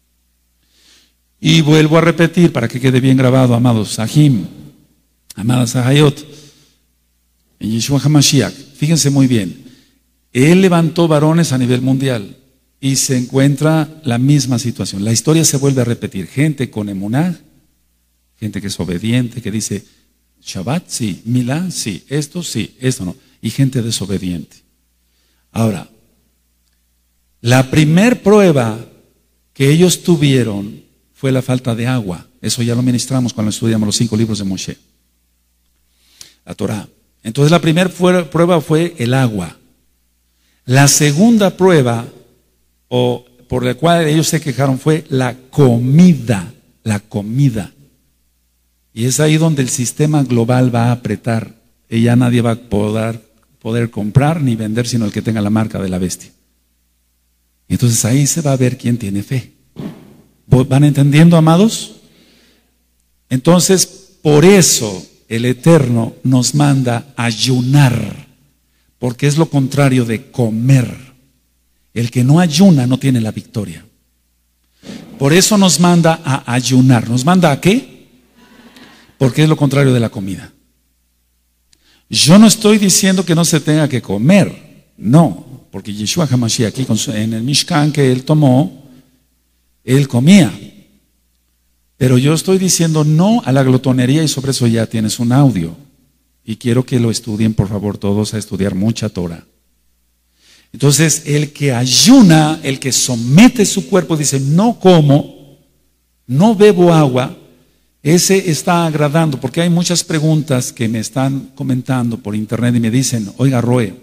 Y vuelvo a repetir para que quede bien grabado, amados Sahim, amadas Sahayot, en Yeshua HaMashiach, fíjense muy bien, Él levantó varones a nivel mundial y se encuentra la misma situación. La historia se vuelve a repetir, gente con emuná, gente que es obediente, que dice Shabbat, sí, Milá, sí, esto sí, esto no, y gente desobediente. Ahora, la primer prueba que ellos tuvieron fue la falta de agua. Eso ya lo ministramos cuando estudiamos los cinco libros de Moshe, la Torah. Entonces la primera prueba fue el agua. La segunda prueba, o por la cual ellos se quejaron, fue la comida, la comida. Y es ahí donde el sistema global va a apretar, y ya nadie va a poder, poder comprar ni vender sino el que tenga la marca de la bestia. Y entonces ahí se va a ver quién tiene fe. ¿Van entendiendo, amados? Entonces, por eso el Eterno nos manda ayunar, porque es lo contrario de comer. El que no ayuna no tiene la victoria. Por eso nos manda a ayunar. ¿Nos manda a qué? Porque es lo contrario de la comida. Yo no estoy diciendo que no se tenga que comer, no, porque Yeshua HaMashiach aquí en el Mishkan que él tomó, él comía. Pero yo estoy diciendo no a la glotonería, y sobre eso ya tienes un audio. Y quiero que lo estudien, por favor, todos a estudiar mucha Torah. Entonces, el que ayuna, el que somete su cuerpo, dice, no como, no bebo agua, ese está agradando, porque hay muchas preguntas que me están comentando por internet y me dicen, oiga, Roe,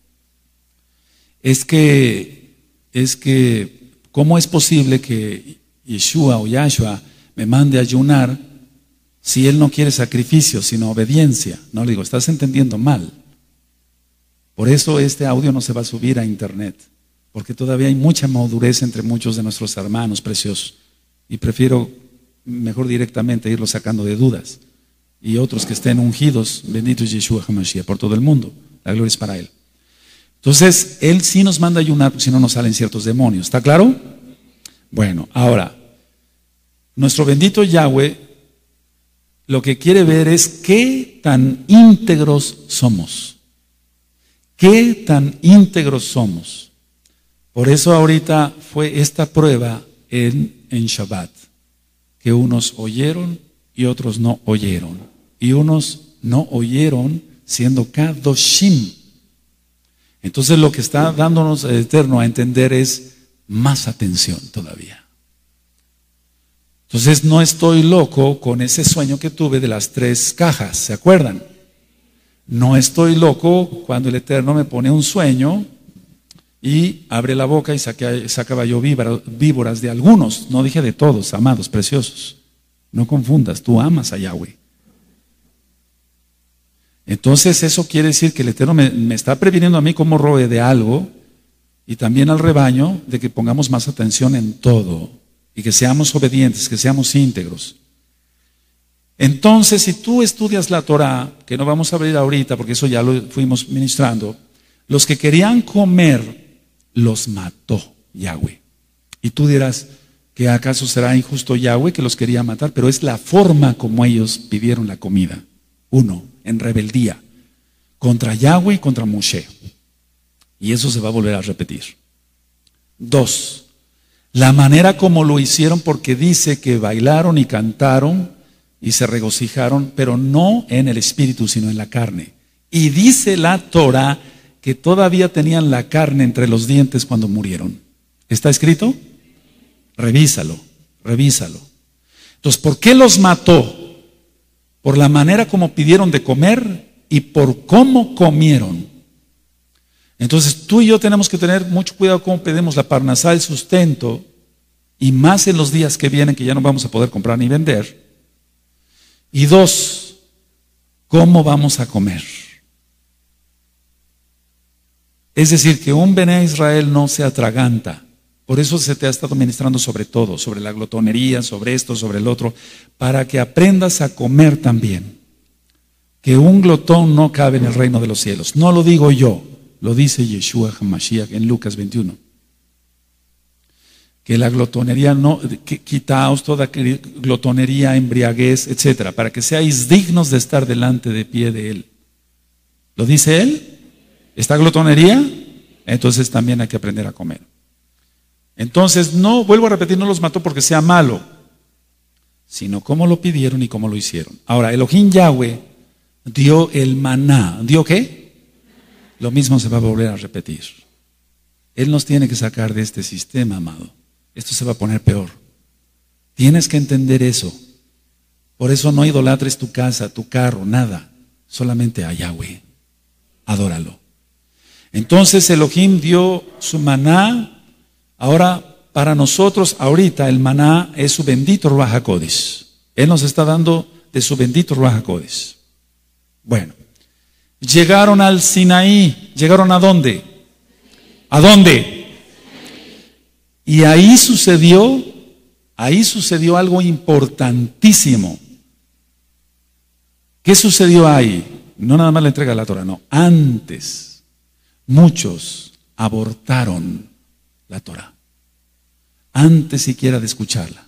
es que, es que, ¿cómo es posible que Yeshua o Yahshua me mande a ayunar si él no quiere sacrificio, sino obediencia? No, le digo, estás entendiendo mal. Por eso este audio no se va a subir a internet, porque todavía hay mucha madurez entre muchos de nuestros hermanos preciosos, y prefiero mejor directamente irlos sacando de dudas, y otros que estén ungidos, bendito es Yeshua HaMashiach, por todo el mundo, la gloria es para él. Entonces, él sí nos manda a ayunar, porque si no nos salen ciertos demonios, ¿está claro? Bueno, ahora, nuestro bendito Yahweh lo que quiere ver es qué tan íntegros somos. ¿Qué tan íntegros somos? Por eso ahorita fue esta prueba en, en Shabbat, que unos oyeron y otros no oyeron. Y unos no oyeron siendo Kadoshim. Entonces lo que está dándonos el Eterno a entender es más atención todavía. Entonces no estoy loco con ese sueño que tuve de las tres cajas, ¿se acuerdan? No estoy loco cuando el Eterno me pone un sueño y abre la boca y saca, sacaba yo víboras de algunos, no dije de todos, amados, preciosos. No confundas, tú amas a Yahweh. Entonces eso quiere decir que el Eterno me, me está previniendo a mí como Roe de algo, y también al rebaño, de que pongamos más atención en todo y que seamos obedientes, que seamos íntegros. Entonces, si tú estudias la Torá, que no vamos a abrir ahorita porque eso ya lo fuimos ministrando, los que querían comer los mató Yahweh. Y tú dirás, ¿que acaso será injusto Yahweh que los quería matar? Pero es la forma como ellos pidieron la comida. Uno, en rebeldía, contra Yahweh y contra Moshe. Y eso se va a volver a repetir. Dos, la manera como lo hicieron, porque dice que bailaron y cantaron y se regocijaron, pero no en el espíritu, sino en la carne. Y dice la Torah que todavía tenían la carne entre los dientes cuando murieron. ¿Está escrito? Revísalo, revísalo. Entonces, ¿por qué los mató? Por la manera como pidieron de comer y por cómo comieron. Entonces, tú y yo tenemos que tener mucho cuidado cómo pedimos la parnasá, el sustento, y más en los días que vienen que ya no vamos a poder comprar ni vender. Y dos, ¿cómo vamos a comer? Es decir, que un Bené Israel no se atraganta. Por eso se te ha estado ministrando sobre todo, sobre la glotonería, sobre esto, sobre el otro, para que aprendas a comer también. Que un glotón no cabe en el reino de los cielos. No lo digo yo, lo dice Yeshua HaMashiach en Lucas veintiuno. Que la glotonería no, que quitaos toda glotonería, embriaguez, etcétera, para que seáis dignos de estar delante de pie de Él. ¿Lo dice Él? ¿Esta glotonería? Entonces también hay que aprender a comer. Entonces, no, vuelvo a repetir, no los mató porque sea malo, sino cómo lo pidieron y cómo lo hicieron. Ahora, Elohim Yahweh dio el maná. ¿Dio qué? Lo mismo se va a volver a repetir. Él nos tiene que sacar de este sistema, amado. Esto se va a poner peor. Tienes que entender eso. Por eso no idolatres tu casa, tu carro, nada. Solamente a Yahweh. Adóralo. Entonces Elohim dio su maná. Ahora, para nosotros, ahorita el maná es su bendito Ruach HaKodesh. Él nos está dando de su bendito Ruach HaKodesh. Bueno, llegaron al Sinaí. ¿Llegaron a dónde? ¿A dónde? Y ahí sucedió, ahí sucedió algo importantísimo. ¿Qué sucedió ahí? No nada más la entrega de la Torah, no. Antes, muchos abortaron la Torah. Antes siquiera de escucharla.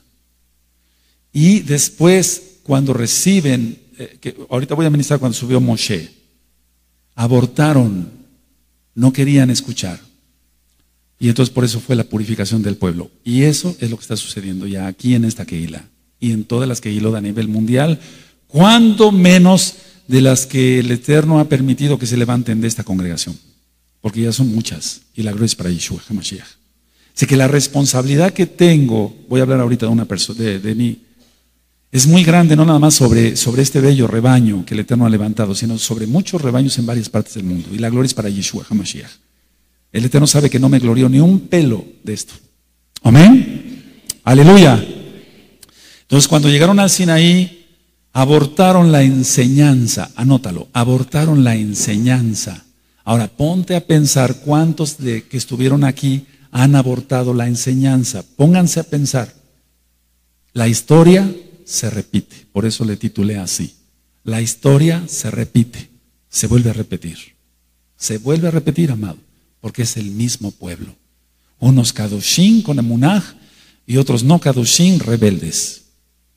Y después, cuando reciben, eh, que ahorita voy a ministrar cuando subió Moshe, abortaron, no querían escuchar. Y entonces por eso fue la purificación del pueblo. Y eso es lo que está sucediendo ya aquí en esta Kehilá y en todas las Kehilot a nivel mundial, cuando menos de las que el Eterno ha permitido que se levanten de esta congregación, porque ya son muchas y la gloria es para Yeshua HaMashiach. Así que la responsabilidad que tengo, voy a hablar ahorita de una persona, de, de mí, es muy grande, no nada más sobre, sobre este bello rebaño que el Eterno ha levantado, sino sobre muchos rebaños en varias partes del mundo. Y la gloria es para Yeshua HaMashiach. El Eterno sabe que no me glorió ni un pelo de esto. Amén. Aleluya. Entonces, cuando llegaron al Sinaí, abortaron la enseñanza. Anótalo, abortaron la enseñanza. Ahora, ponte a pensar cuántos de que estuvieron aquí han abortado la enseñanza. Pónganse a pensar. La historia se repite. Por eso le titulé así. La historia se repite. Se vuelve a repetir. Se vuelve a repetir, amado. Porque es el mismo pueblo. Unos kadoshim con emunaj y otros no kadoshim rebeldes.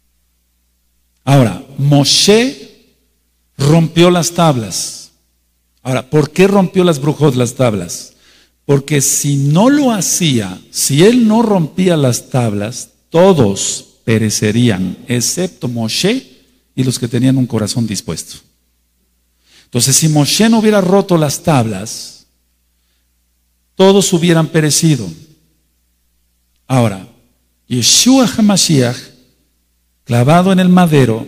Ahora, Moshe rompió las tablas. Ahora, ¿por qué rompió las brujot las tablas? Porque si no lo hacía, si él no rompía las tablas, todos perecerían, excepto Moshe y los que tenían un corazón dispuesto. Entonces, si Moshe no hubiera roto las tablas, todos hubieran perecido. Ahora, Yeshua HaMashiach, clavado en el madero,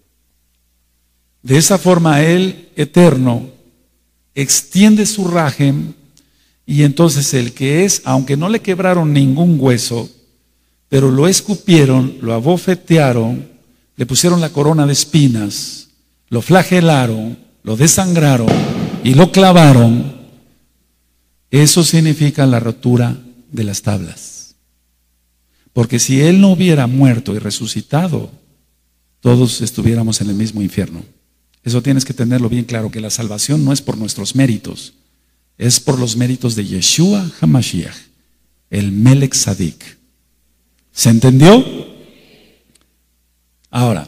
de esa forma Él, eterno, extiende su rajem, y entonces el que es, aunque no le quebraron ningún hueso, pero lo escupieron, lo abofetearon, le pusieron la corona de espinas, lo flagelaron, lo desangraron y lo clavaron. Eso significa la rotura de las tablas. Porque si él no hubiera muerto y resucitado, todos estuviéramos en el mismo infierno. Eso tienes que tenerlo bien claro, que la salvación no es por nuestros méritos, es por los méritos de Yeshua HaMashiach, el Melech Tzadik. ¿Se entendió? Ahora,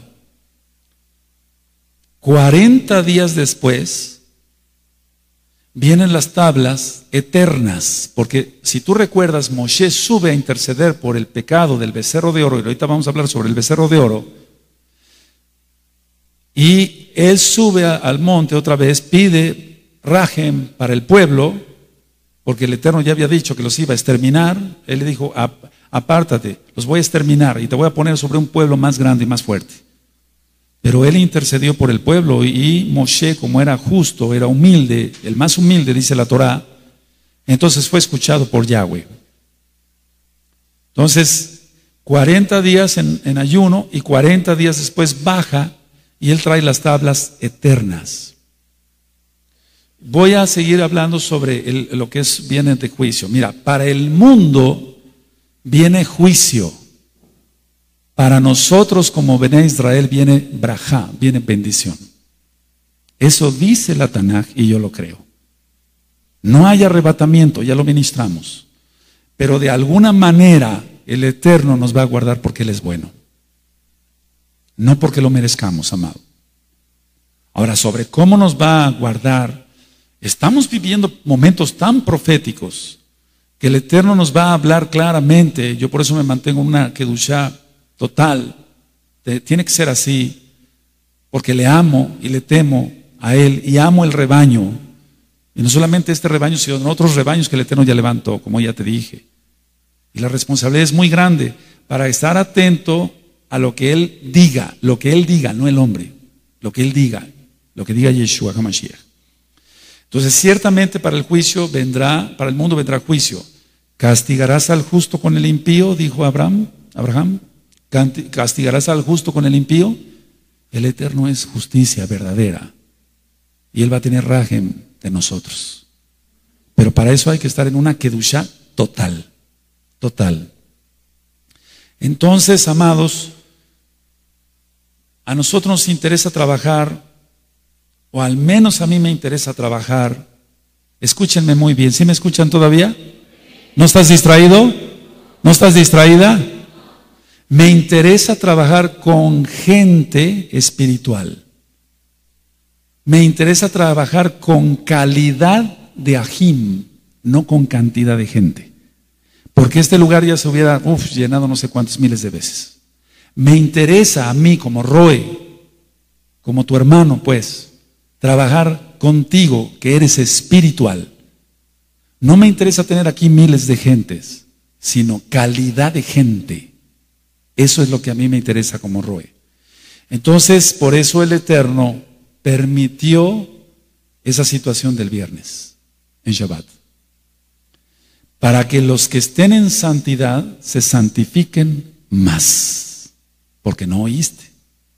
cuarenta días después vienen las tablas eternas, porque si tú recuerdas, Moshe sube a interceder por el pecado del becerro de oro, y ahorita vamos a hablar sobre el becerro de oro, y él sube a, al monte otra vez, pide Rajem para el pueblo, porque el Eterno ya había dicho que los iba a exterminar. Él le dijo, apártate, los voy a exterminar y te voy a poner sobre un pueblo más grande y más fuerte. Pero él intercedió por el pueblo, y Moshe, como era justo, era humilde, el más humilde, dice la Torá, entonces fue escuchado por Yahweh. Entonces, cuarenta días en, en ayuno, y cuarenta días después baja y él trae las tablas eternas. Voy a seguir hablando sobre el, lo que es, viene de juicio. Mira, para el mundo viene juicio. Para nosotros como Bené Israel viene brajá, viene bendición. Eso dice la Tanaj y yo lo creo. No hay arrebatamiento, ya lo ministramos. Pero de alguna manera el Eterno nos va a guardar porque Él es bueno. No porque lo merezcamos, amado. Ahora, sobre cómo nos va a guardar, estamos viviendo momentos tan proféticos que el Eterno nos va a hablar claramente. Yo por eso me mantengo en una kedushá total. Tiene que ser así, porque le amo y le temo a Él y amo el rebaño. Y no solamente este rebaño, sino otros rebaños que el Eterno ya levantó, como ya te dije. Y la responsabilidad es muy grande para estar atento a lo que Él diga, lo que Él diga, no el hombre, lo que Él diga, lo que diga Yeshua HaMashiach. Entonces, ciertamente para el juicio vendrá, para el mundo vendrá juicio. ¿Castigarás al justo con el impío?, dijo Abraham, Abraham. ¿Castigarás al justo con el impío? El Eterno es justicia verdadera, y Él va a tener rajem de nosotros. Pero para eso hay que estar en una kedushá total, total. Entonces, amados, a nosotros nos interesa trabajar, o al menos a mí me interesa trabajar. Escúchenme muy bien. ¿Sí me escuchan todavía? ¿No estás distraído? ¿No estás distraída? Me interesa trabajar con gente espiritual. Me interesa trabajar con calidad de ajim, no con cantidad de gente. Porque este lugar ya se hubiera uf, llenado no sé cuántos miles de veces. Me interesa a mí como Roe, como tu hermano, pues, trabajar contigo, que eres espiritual. No me interesa tener aquí miles de gentes, sino calidad de gente. Eso es lo que a mí me interesa como Roe. Entonces, por eso el Eterno permitió esa situación del viernes, en Shabbat. Para que los que estén en santidad se santifiquen más, porque no oíste.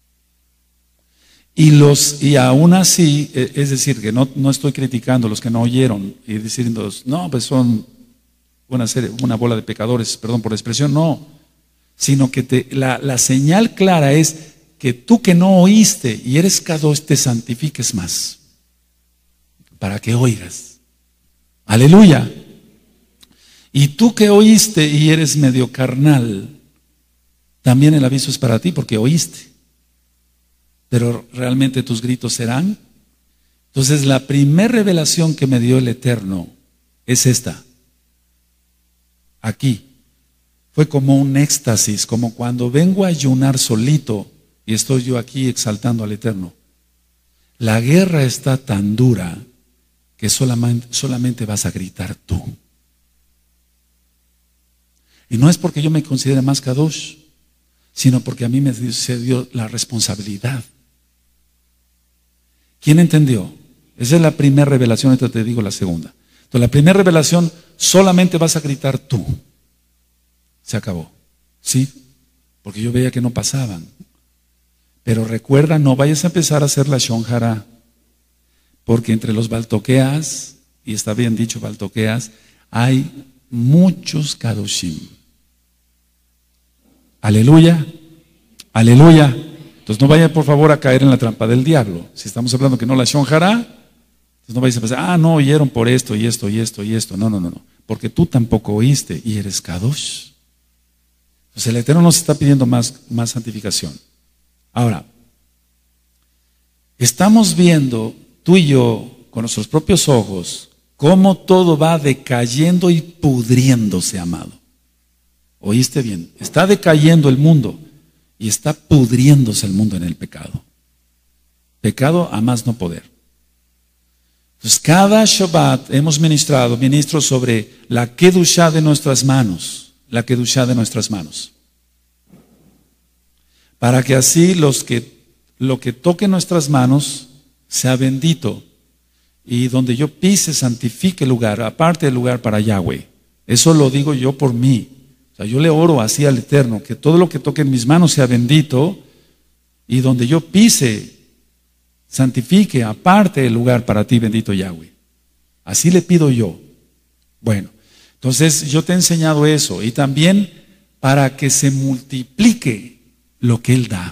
Y los y aún así, es decir, que no, no estoy criticando a los que no oyeron y diciendo, no, pues son una, serie, una bola de pecadores, perdón por la expresión, no. Sino que te, la, la señal clara es que tú que no oíste y eres kadosh te santifiques más, para que oigas. Aleluya. Y tú que oíste y eres medio carnal, también el aviso es para ti porque oíste. Pero realmente tus gritos serán. Entonces la primera revelación que me dio el Eterno es esta. Aquí. Fue como un éxtasis, como cuando vengo a ayunar solito y estoy yo aquí exaltando al Eterno. La guerra está tan dura que solamente, solamente vas a gritar tú. Y no es porque yo me considere más kadosh, sino porque a mí me se dio la responsabilidad. ¿Quién entendió? Esa es la primera revelación, entonces te digo la segunda. Entonces la primera revelación, solamente vas a gritar tú. Se acabó. ¿Sí? Porque yo veía que no pasaban. Pero recuerda, no vayas a empezar a hacer la shonjara, porque entre los baltoqueas, y está bien dicho baltoqueas, hay muchos kadoshim. Aleluya, aleluya. Entonces no vaya por favor a caer en la trampa del diablo. Si estamos hablando que no la shonjará, entonces no vayas a pensar, ah, no, oyeron por esto y esto y esto y esto. No, no, no, no. Porque tú tampoco oíste y eres kadosh. Entonces el Eterno nos está pidiendo más, más santificación. Ahora, estamos viendo tú y yo con nuestros propios ojos cómo todo va decayendo y pudriéndose, amado. ¿Oíste bien? Está decayendo el mundo y está pudriéndose el mundo en el pecado. Pecado a más no poder. Entonces, cada Shabbat hemos ministrado, ministro sobre la kedushá de nuestras manos, la kedushá de nuestras manos. Para que así los que, lo que toque nuestras manos sea bendito. Y donde yo pise, santifique el lugar, aparte del lugar para Yahweh. Eso lo digo yo por mí. O sea, yo le oro así al Eterno, que todo lo que toque en mis manos sea bendito, y donde yo pise, santifique, aparte el lugar para ti, bendito Yahweh. Así le pido yo. Bueno, entonces yo te he enseñado eso, y también para que se multiplique lo que Él da.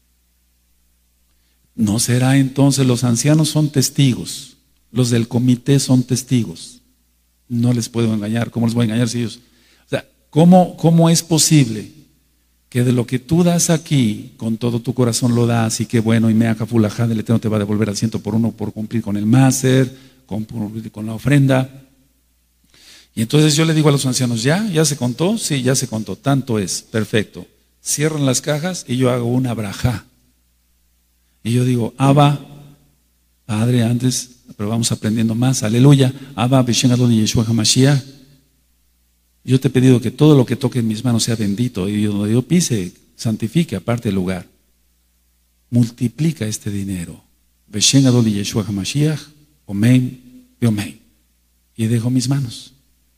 ¿No será entonces, los ancianos son testigos, los del comité son testigos? No les puedo engañar. ¿Cómo les voy a engañar si ellos? O sea, ¿cómo, cómo es posible que de lo que tú das aquí, con todo tu corazón lo das, y que bueno, y mea kafulajá, el Eterno te va a devolver al ciento por uno por cumplir con el máser, con, con la ofrenda? Y entonces yo le digo a los ancianos, ¿ya? ¿Ya se contó? Sí, ya se contó. Tanto es. Perfecto. Cierran las cajas y yo hago una brajá. Y yo digo, Abba, Padre, antes, pero vamos aprendiendo más, aleluya, Abba, Beshem Adonai Yeshua HaMashiach. Yo te he pedido que todo lo que toque en mis manos sea bendito, y donde yo pise, santifique aparte el lugar. Multiplica este dinero. Beshem Adonai Yeshua HaMashiach, Omen y Omen. Y dejo mis manos.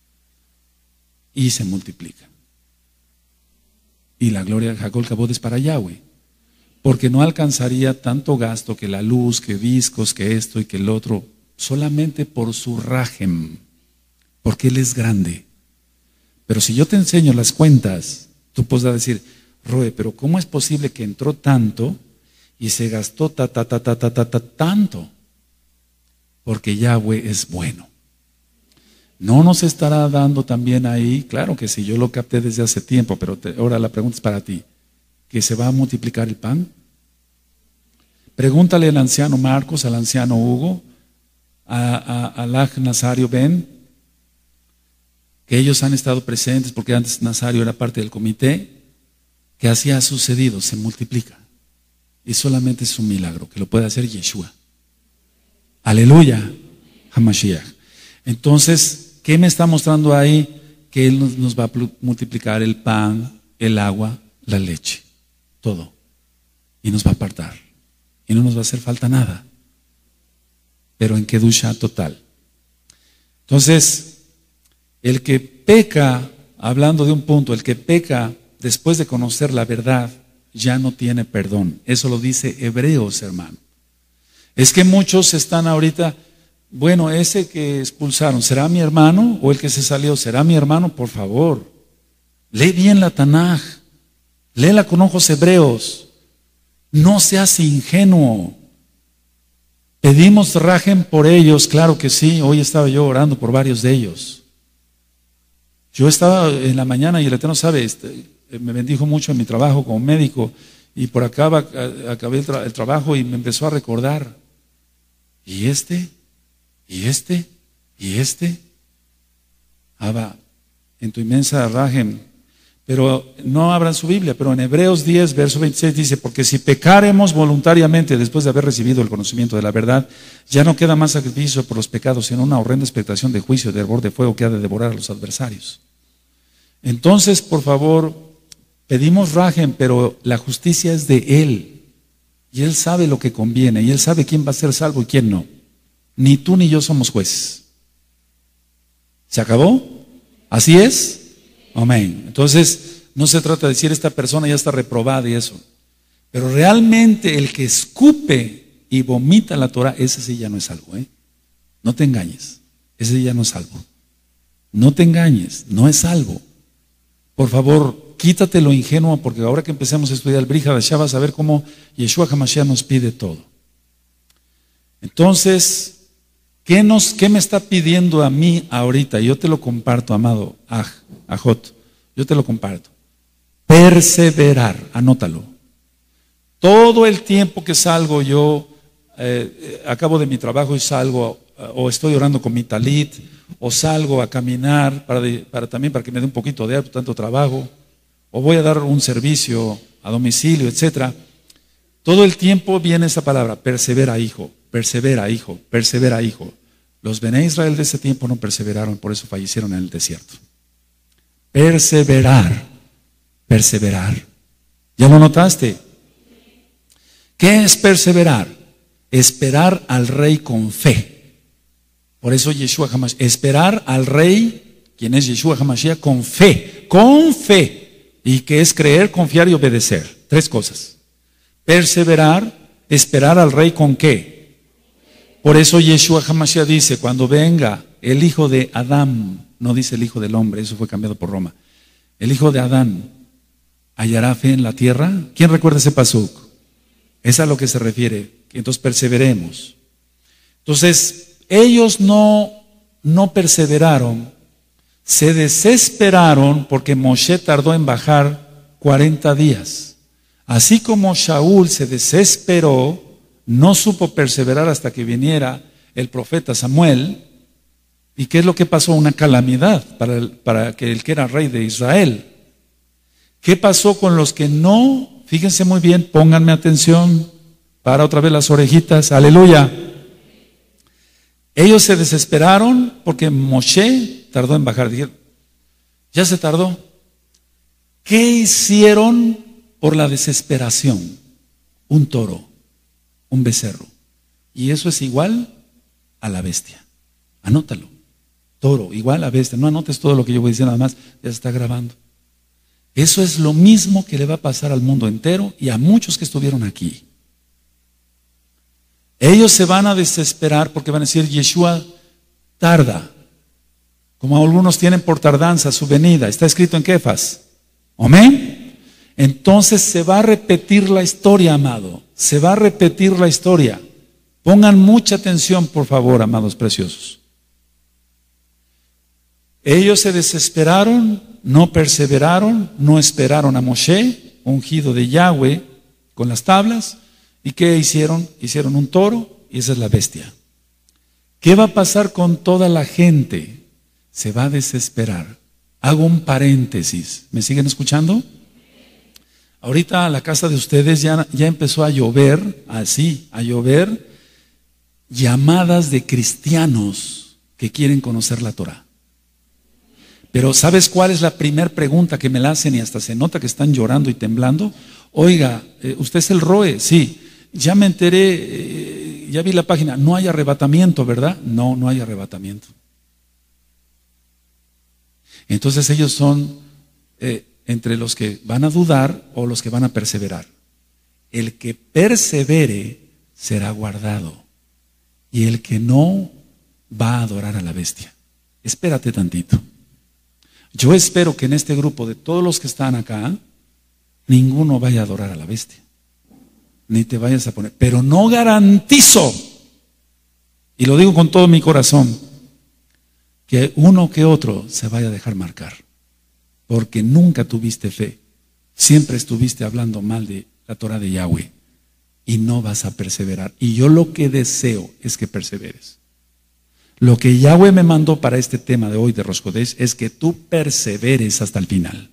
Y se multiplica. Y la gloria de Jacob Kabod es para Yahweh. Porque no alcanzaría tanto gasto, que la luz, que discos, que esto y que el otro, solamente por su rajem, porque Él es grande. Pero si yo te enseño las cuentas, tú podrás decir, Roe, pero ¿cómo es posible que entró tanto y se gastó ta, ta, ta, ta, ta, ta, ta, tanto? Porque Yahweh es bueno. ¿No nos estará dando también ahí? Claro que sí, yo lo capté desde hace tiempo, pero te, ahora la pregunta es para ti. ¿Que se va a multiplicar el pan? Pregúntale al anciano Marcos, al anciano Hugo, a, a, al Aj Nazario Ben, que ellos han estado presentes porque antes Nazario era parte del comité, que así ha sucedido, se multiplica. Y solamente es un milagro, que lo puede hacer Yeshua. Aleluya, HaMashiach. Entonces, ¿qué me está mostrando ahí? Que Él nos, nos va a multiplicar el pan, el agua, la leche. Todo. Y nos va a apartar. Y no nos va a hacer falta nada. Pero en kedusha total. Entonces, el que peca, hablando de un punto, el que peca después de conocer la verdad, ya no tiene perdón. Eso lo dice Hebreos, hermano. Es que muchos están ahorita, bueno, ese que expulsaron, ¿será mi hermano? O el que se salió, ¿será mi hermano? Por favor, lee bien la Tanaj. Léela con ojos hebreos. No seas ingenuo. Pedimos rajem por ellos, claro que sí. Hoy estaba yo orando por varios de ellos. Yo estaba en la mañana y el Eterno sabe, este, me bendijo mucho en mi trabajo como médico, y por acá acabé el, tra el trabajo y me empezó a recordar. ¿Y este? ¿Y este? ¿Y este? Abba, en tu inmensa rajem. Pero no abran su Biblia, pero en Hebreos diez, verso veintiséis dice, porque si pecaremos voluntariamente después de haber recibido el conocimiento de la verdad, ya no queda más sacrificio por los pecados, sino una horrenda expectación de juicio, de hervor de fuego que ha de devorar a los adversarios. Entonces, por favor, pedimos rajem, pero la justicia es de Él. Y Él sabe lo que conviene, y Él sabe quién va a ser salvo y quién no. Ni tú ni yo somos jueces. ¿Se acabó? ¿Así es? Amén. Entonces, no se trata de decir esta persona ya está reprobada y eso. Pero realmente el que escupe y vomita la Torah, ese sí ya no es salvo, ¿eh? No te engañes. Ese ya no es salvo. No te engañes, no es salvo. Por favor, quítate lo ingenuo, porque ahora que empecemos a estudiar el Brit Hadashah vas a ver cómo Yeshua HaMashiach nos pide todo. Entonces, ¿qué, nos, ¿qué me está pidiendo a mí ahorita? Yo te lo comparto, amado Aj, Ajot, yo te lo comparto. Perseverar, anótalo. Todo el tiempo que salgo yo, eh, acabo de mi trabajo y salgo, o estoy orando con mi talit, o salgo a caminar para, de, para también para que me dé un poquito de tanto trabajo, o voy a dar un servicio a domicilio, etcétera. Todo el tiempo viene esa palabra, persevera, hijo, persevera, hijo, persevera, hijo. Los Bené Israel de ese tiempo no perseveraron, por eso fallecieron en el desierto. Perseverar, perseverar. ¿Ya lo notaste? ¿Qué es perseverar? Esperar al rey con fe. Por eso Yeshua HaMashiach, esperar al rey, quien es Yeshua HaMashiach, con fe, con fe. ¿Y qué es creer, confiar y obedecer? Tres cosas. Perseverar, esperar al rey con qué. Por eso Yeshua HaMashiach dice, cuando venga el hijo de Adán, no dice el hijo del hombre, eso fue cambiado por Roma. El hijo de Adán, ¿hallará fe en la tierra? ¿Quién recuerda ese pasuk? Es a lo que se refiere. Entonces perseveremos. Entonces, ellos no, no perseveraron, se desesperaron porque Moshe tardó en bajar cuarenta días. Así como Shaul se desesperó, no supo perseverar hasta que viniera el profeta Samuel. ¿Y qué es lo que pasó? Una calamidad para el, para que el que era rey de Israel. ¿Qué pasó con los que no? Fíjense muy bien, pónganme atención, para otra vez las orejitas, aleluya. Ellos se desesperaron porque Moshe tardó en bajar. Dijeron, ya se tardó. ¿Qué hicieron por la desesperación? Un toro, un becerro. Y eso es igual a la bestia. Anótalo. Toro, igual a bestia. No anotes todo lo que yo voy a decir nada más, ya se está grabando. Eso es lo mismo que le va a pasar al mundo entero y a muchos que estuvieron aquí. Ellos se van a desesperar porque van a decir, Yeshua tarda, como algunos tienen por tardanza su venida. Está escrito en Kefas. Amén. Entonces se va a repetir la historia, amado. Se va a repetir la historia. Pongan mucha atención, por favor, amados preciosos. Ellos se desesperaron, no perseveraron, no esperaron a Moshe, ungido de Yahweh, con las tablas. ¿Y qué hicieron? Hicieron un toro y esa es la bestia. ¿Qué va a pasar con toda la gente? Se va a desesperar. Hago un paréntesis. ¿Me siguen escuchando? Ahorita a la casa de ustedes ya, ya empezó a llover, así, a llover llamadas de cristianos que quieren conocer la Torah. Pero ¿sabes cuál es la primera pregunta que me la hacen y hasta se nota que están llorando y temblando? Oiga, ¿usted es el Roe? Sí. Ya me enteré, eh, ya vi la página, no hay arrebatamiento, ¿verdad? No, no hay arrebatamiento. Entonces ellos son eh, entre los que van a dudar o los que van a perseverar. El que persevere será guardado y el que no va a adorar a la bestia. Espérate tantito. Yo espero que en este grupo de todos los que están acá, ninguno vaya a adorar a la bestia. Ni te vayas a poner, pero no garantizo, y lo digo con todo mi corazón, que uno que otro se vaya a dejar marcar, porque nunca tuviste fe, siempre estuviste hablando mal de la Torah de Yahweh, y no vas a perseverar. Y yo lo que deseo es que perseveres. Lo que Yahweh me mandó para este tema de hoy de Rosh Chodesh es que tú perseveres hasta el final,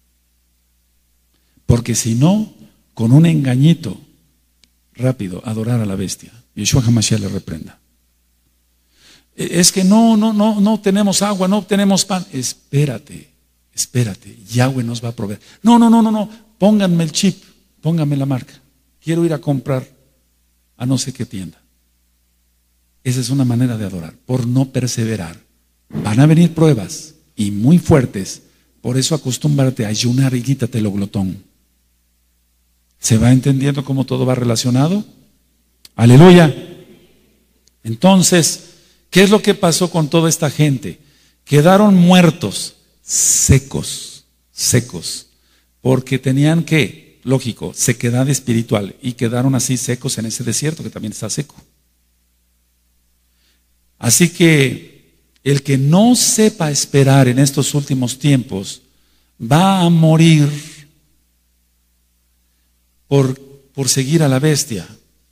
porque si no, con un engañito rápido, adorar a la bestia. Yeshua HaMashiach le reprenda. Es que no, no, no, no tenemos agua, no tenemos pan. Espérate, espérate, Yahweh nos va a proveer. No, no, no, no, no, pónganme el chip, pónganme la marca. Quiero ir a comprar a no sé qué tienda. Esa es una manera de adorar, por no perseverar. Van a venir pruebas y muy fuertes, por eso acostúmbrate a ayunar y quítate lo glotón. ¿Se va entendiendo cómo todo va relacionado? Aleluya. Entonces, ¿qué es lo que pasó con toda esta gente? Quedaron muertos, secos, secos. porque tenían que, lógico, sequedad espiritual y quedaron así secos en ese desierto que también está seco. Así que el que no sepa esperar en estos últimos tiempos va a morir por, por seguir a la bestia.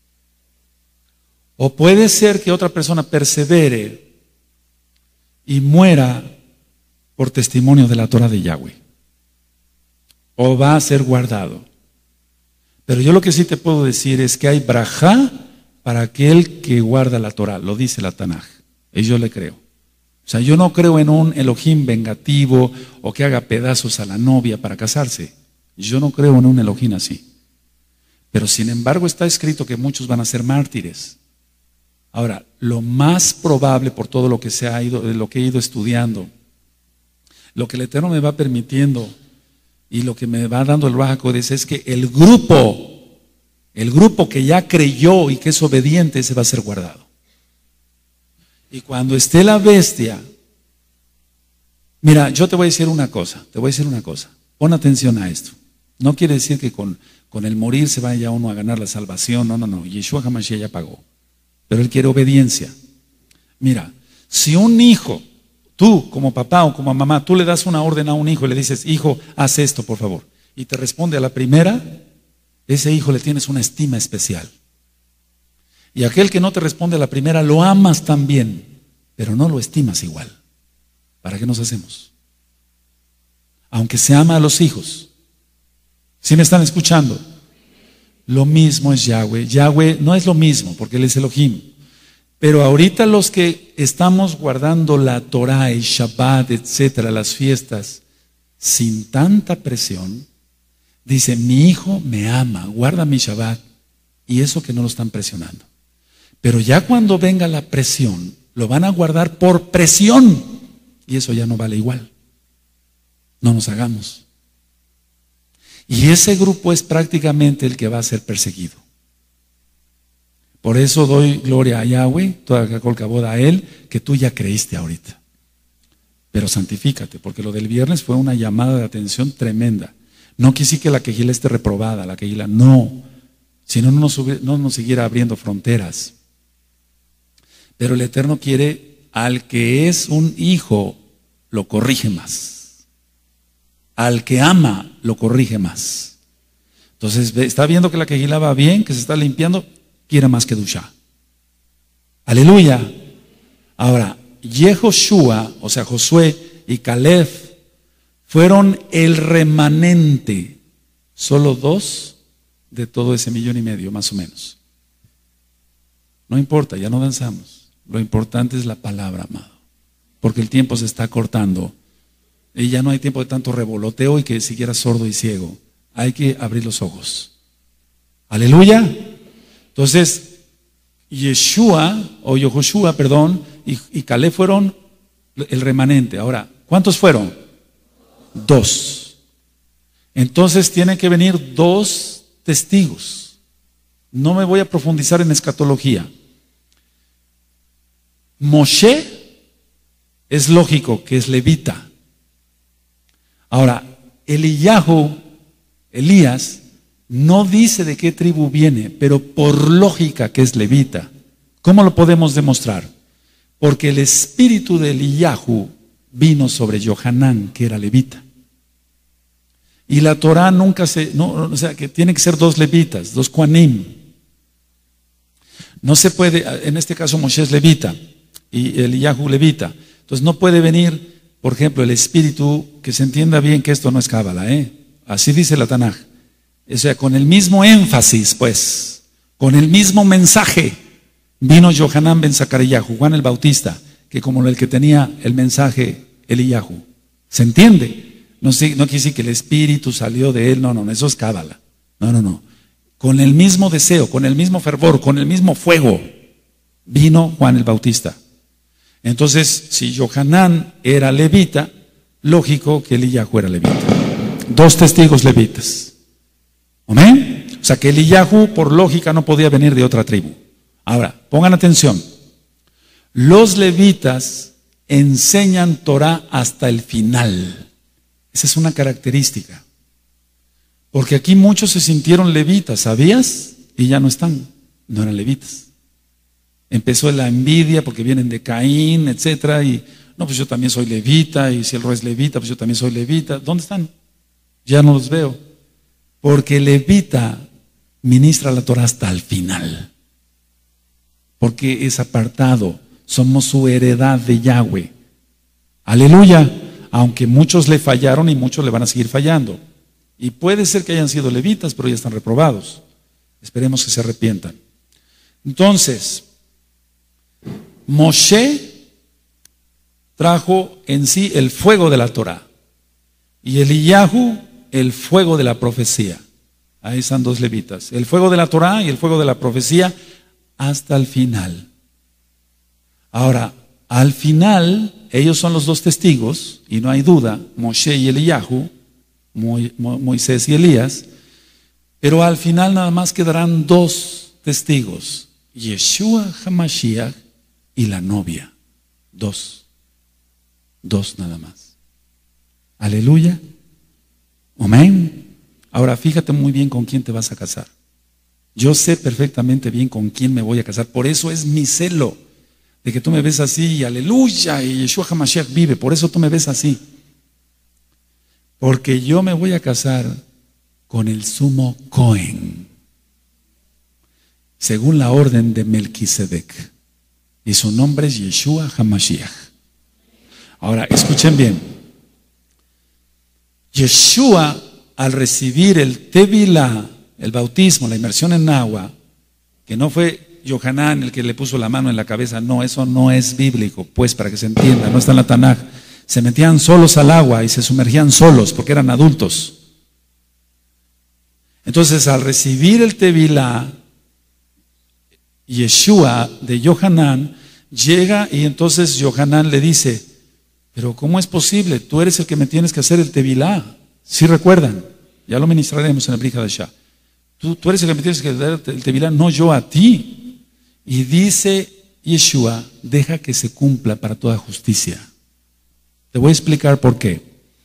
O puede ser que otra persona persevere y muera por testimonio de la Torah de Yahweh. O va a ser guardado. Pero yo lo que sí te puedo decir es que hay brajá para aquel que guarda la Torah, lo dice la Tanaj, y yo le creo. O sea, yo no creo en un Elohim vengativo o que haga pedazos a la novia para casarse. Yo no creo en un Elohim así. Pero sin embargo está escrito que muchos van a ser mártires. Ahora, lo más probable por todo lo que se ha ido, lo que he ido estudiando, lo que el Eterno me va permitiendo y lo que me va dando el Ruach HaKodesh es que el grupo, el grupo que ya creyó y que es obediente, se va a ser guardado. Y cuando esté la bestia, mira, yo te voy a decir una cosa, te voy a decir una cosa, pon atención a esto. No quiere decir que con, con el morir se vaya uno a ganar la salvación, no, no, no, Yeshua HaMashiach ya pagó, pero él quiere obediencia. Mira, si un hijo, tú como papá o como mamá, tú le das una orden a un hijo y le dices, hijo, haz esto por favor, y te responde a la primera, ese hijo le tienes una estima especial. Y aquel que no te responde a la primera, lo amas también, pero no lo estimas igual. ¿Para qué nos hacemos? Aunque se ama a los hijos. ¿Sí me están escuchando? Lo mismo es Yahweh. Yahweh no es lo mismo, porque Él es Elohim. Pero ahorita los que estamos guardando la Torah, el Shabbat, etcétera, las fiestas, sin tanta presión, dice, mi hijo me ama, guarda mi Shabbat, y eso que no lo están presionando. Pero ya cuando venga la presión, lo van a guardar por presión, y eso ya no vale igual. No nos hagamos. Y ese grupo es prácticamente el que va a ser perseguido. Por eso doy gloria a Yahweh, toda la colcaboda a Él, que tú ya creíste ahorita. Pero santifícate, porque lo del viernes fue una llamada de atención tremenda. No quise que la quejila esté reprobada, la quejila no, si no, no nos, no nos siguiera abriendo fronteras. Pero el Eterno quiere al que es un hijo, lo corrige más. Al que ama, lo corrige más. Entonces, está viendo que la quejila va bien, que se está limpiando, quiere más que Dushá. Aleluya. Ahora, Yehoshua, o sea, Josué y Caleb, fueron el remanente, solo dos de todo ese millón y medio, más o menos. No importa, ya no danzamos. Lo importante es la palabra, amado. Porque el tiempo se está cortando. Y ya no hay tiempo de tanto revoloteo y que siguiera sordo y ciego. Hay que abrir los ojos. Aleluya. Entonces, Yeshua, o Yehoshua, perdón, y, y Caleb fueron el remanente. Ahora, ¿cuántos fueron? Dos. Entonces tienen que venir dos testigos. No me voy a profundizar en escatología. Moshe es lógico que es levita. Ahora, Eliyahu, Elías, no dice de qué tribu viene, pero por lógica que es levita. ¿Cómo lo podemos demostrar? Porque el espíritu de Eliyahu vino sobre Johanán, que era levita. Y la Torah nunca se, no, o sea, que tiene que ser dos levitas, dos Kohanim. No se puede, en este caso Moshe es levita y Eliyahu levita. Entonces no puede venir, por ejemplo, el espíritu, que se entienda bien que esto no es cábala, ¿eh? Así dice la Tanaj. O sea, con el mismo énfasis, pues, con el mismo mensaje, vino Johanán ben Zacariyahu, Juan el Bautista, que como el que tenía el mensaje Eliyahu. ¿Se entiende? No, no quiere decir que el espíritu salió de él, no, no, eso es cábala. No, no, no. Con el mismo deseo, con el mismo fervor, con el mismo fuego, vino Juan el Bautista. Entonces, si Johanán era levita, lógico que Eliyahu era levita. Dos testigos levitas. ¿Amén? O sea que Eliyahu, por lógica, no podía venir de otra tribu. Ahora, pongan atención. Los levitas enseñan Torah hasta el final. Esa es una característica. Porque aquí muchos se sintieron levitas, ¿sabías? Y ya no están, no eran levitas. Empezó la envidia porque vienen de Caín, etcétera, y no, pues yo también soy levita, y si el rey es levita, pues yo también soy levita. ¿Dónde están? Ya no los veo. Porque el levita ministra la Torah hasta el final. Porque es apartado, somos su heredad de Yahweh. Aleluya. Aunque muchos le fallaron y muchos le van a seguir fallando. Y puede ser que hayan sido levitas, pero ya están reprobados. Esperemos que se arrepientan. Entonces, Moshe trajo en sí el fuego de la Torah y Eliyahu el fuego de la profecía. Ahí están dos levitas, el fuego de la Torah y el fuego de la profecía hasta el final. Ahora, al final, ellos son los dos testigos, y no hay duda, Moshe y Eliyahu, Mo- Mo- Moisés y Elías, pero al final nada más quedarán dos testigos, Yeshua HaMashiach y la novia. Dos. Dos nada más. Aleluya. Amén. Ahora fíjate muy bien con quién te vas a casar. Yo sé perfectamente bien con quién me voy a casar. Por eso es mi celo de que tú me ves así, y aleluya, y Yeshua HaMashiach vive. Por eso tú me ves así. Porque yo me voy a casar con el sumo Cohen, según la orden de Melquisedec. Y su nombre es Yeshua HaMashiach. Ahora, escuchen bien. Yeshua, al recibir el Tevilá, el bautismo, la inmersión en agua, que no fue Yohanan el que le puso la mano en la cabeza, no, eso no es bíblico, pues para que se entienda, no está en la Tanaj. Se metían solos al agua y se sumergían solos porque eran adultos. Entonces, al recibir el Tevilá, Yeshua de Yohanan llega y entonces Yohanan le dice: pero ¿cómo es posible? Tú eres el que me tienes que hacer el Tevilá. ¿Sí recuerdan? Ya lo ministraremos en el Brit Hadashah. Tú, tú eres el que me tienes que dar el Tevilá, no yo a ti. Y dice Yeshua: deja que se cumpla para toda justicia. Te voy a explicar por qué.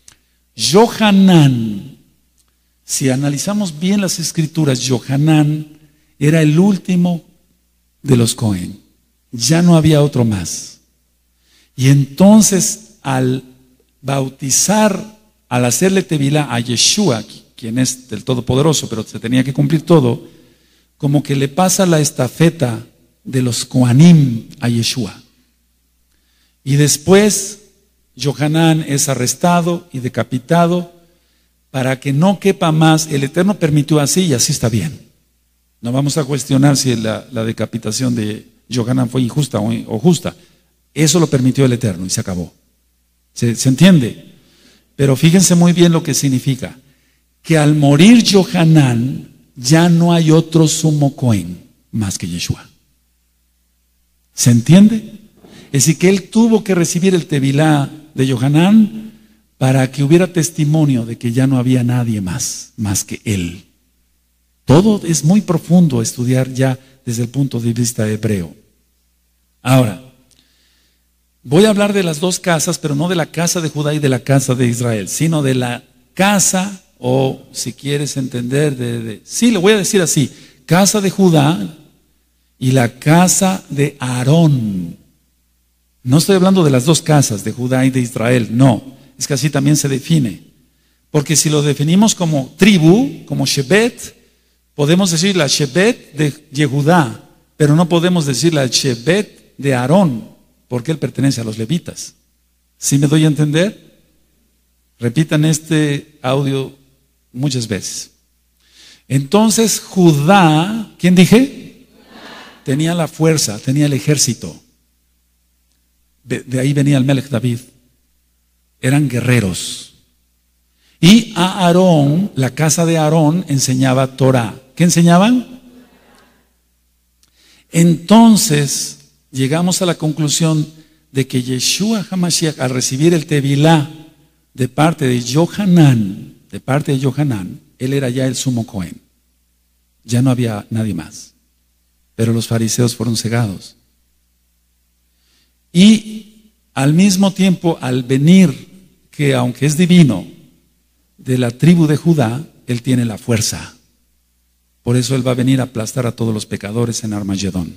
Yohanan, si analizamos bien las escrituras, Yohanan era el último de los Cohen. Ya no había otro más. Y entonces, al bautizar, al hacerle Tevilá a Yeshua, quien es del Todopoderoso, pero se tenía que cumplir todo, como que le pasa la estafeta de los Kohanim a Yeshua. Y después, Yohanan es arrestado y decapitado para que no quepa más. El Eterno permitió así y así está bien. No vamos a cuestionar si la, la decapitación de Yohanan fue injusta o, o justa. Eso lo permitió el Eterno y se acabó. ¿Se, se entiende? Pero fíjense muy bien lo que significa. Que al morir Yohanan ya no hay otro sumo Cohen más que Yeshua. ¿Se entiende? Es decir, que él tuvo que recibir el Tevilá de Yohanan para que hubiera testimonio de que ya no había nadie más, más que él. Todo es muy profundo estudiar ya desde el punto de vista hebreo. Ahora, voy a hablar de las dos casas, pero no de la casa de Judá y de la casa de Israel, sino de la casa, o si quieres entender, de, de, sí, lo voy a decir así, casa de Judá y la casa de Aarón. No estoy hablando de las dos casas, de Judá y de Israel, no, es que así también se define. Porque si lo definimos como tribu, como Shebet, podemos decir la Shebet de Yehudá, pero no podemos decir la Shebet de Aarón, porque él pertenece a los levitas. ¿Sí me doy a entender? Repitan este audio muchas veces. Entonces Judá, ¿quién dije? Tenía la fuerza, tenía el ejército. De, de ahí venía el Melech David. Eran guerreros. Y a Aarón, la casa de Aarón, enseñaba Torah. ¿Qué enseñaban? Entonces llegamos a la conclusión de que Yeshua HaMashiach, al recibir el Tevilá de parte de Yohanan, de parte de Yohanan, él era ya el sumo Cohen. Ya no había nadie más. Pero los fariseos fueron cegados. Y al mismo tiempo, al venir, que aunque es divino, de la tribu de Judá, Él tiene la fuerza. Por eso Él va a venir a aplastar a todos los pecadores en Armagedón.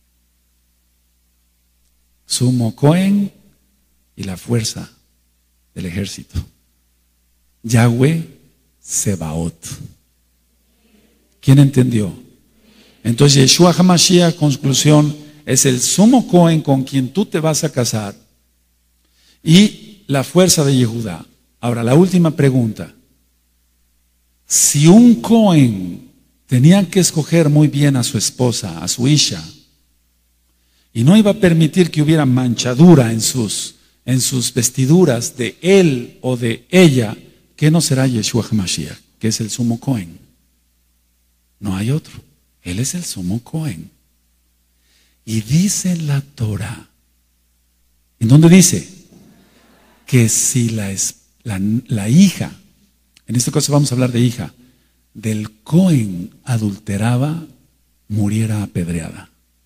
Sumo Cohen y la fuerza del ejército. Yahweh Sebaot. ¿Quién entendió? Entonces Yeshua HaMashiach, conclusión, es el sumo Cohen con quien tú te vas a casar y la fuerza de Yehudá. Ahora, la última pregunta. Si un Cohen tenía que escoger muy bien a su esposa, a su Isha, y no iba a permitir que hubiera manchadura en sus, en sus vestiduras de él o de ella, ¿qué no será Yeshua HaMashiach? Que es el sumo Cohen. No hay otro. Él es el sumo Cohen. Y dice la Torah, ¿en dónde dice? Que si la, la, la hija, en este caso vamos a hablar de hija, del Cohen adulteraba, muriera apedreada.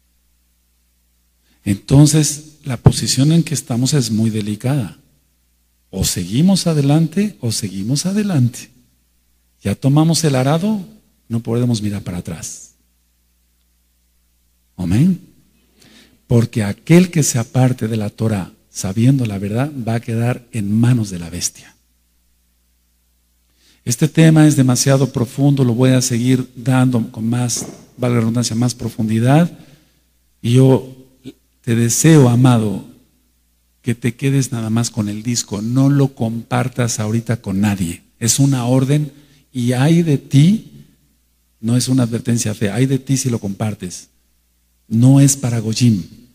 Entonces, la posición en que estamos es muy delicada. O seguimos adelante o seguimos adelante. Ya tomamos el arado, no podemos mirar para atrás. Amén. Porque aquel que se aparte de la Torah sabiendo la verdad va a quedar en manos de la bestia. Este tema es demasiado profundo, lo voy a seguir dando con más, valga la redundancia, más profundidad. Y yo te deseo, amado, que te quedes nada más con el disco. No lo compartas ahorita con nadie. Es una orden y hay de ti, no es una advertencia fea, hay de ti si lo compartes. No es para Goyim.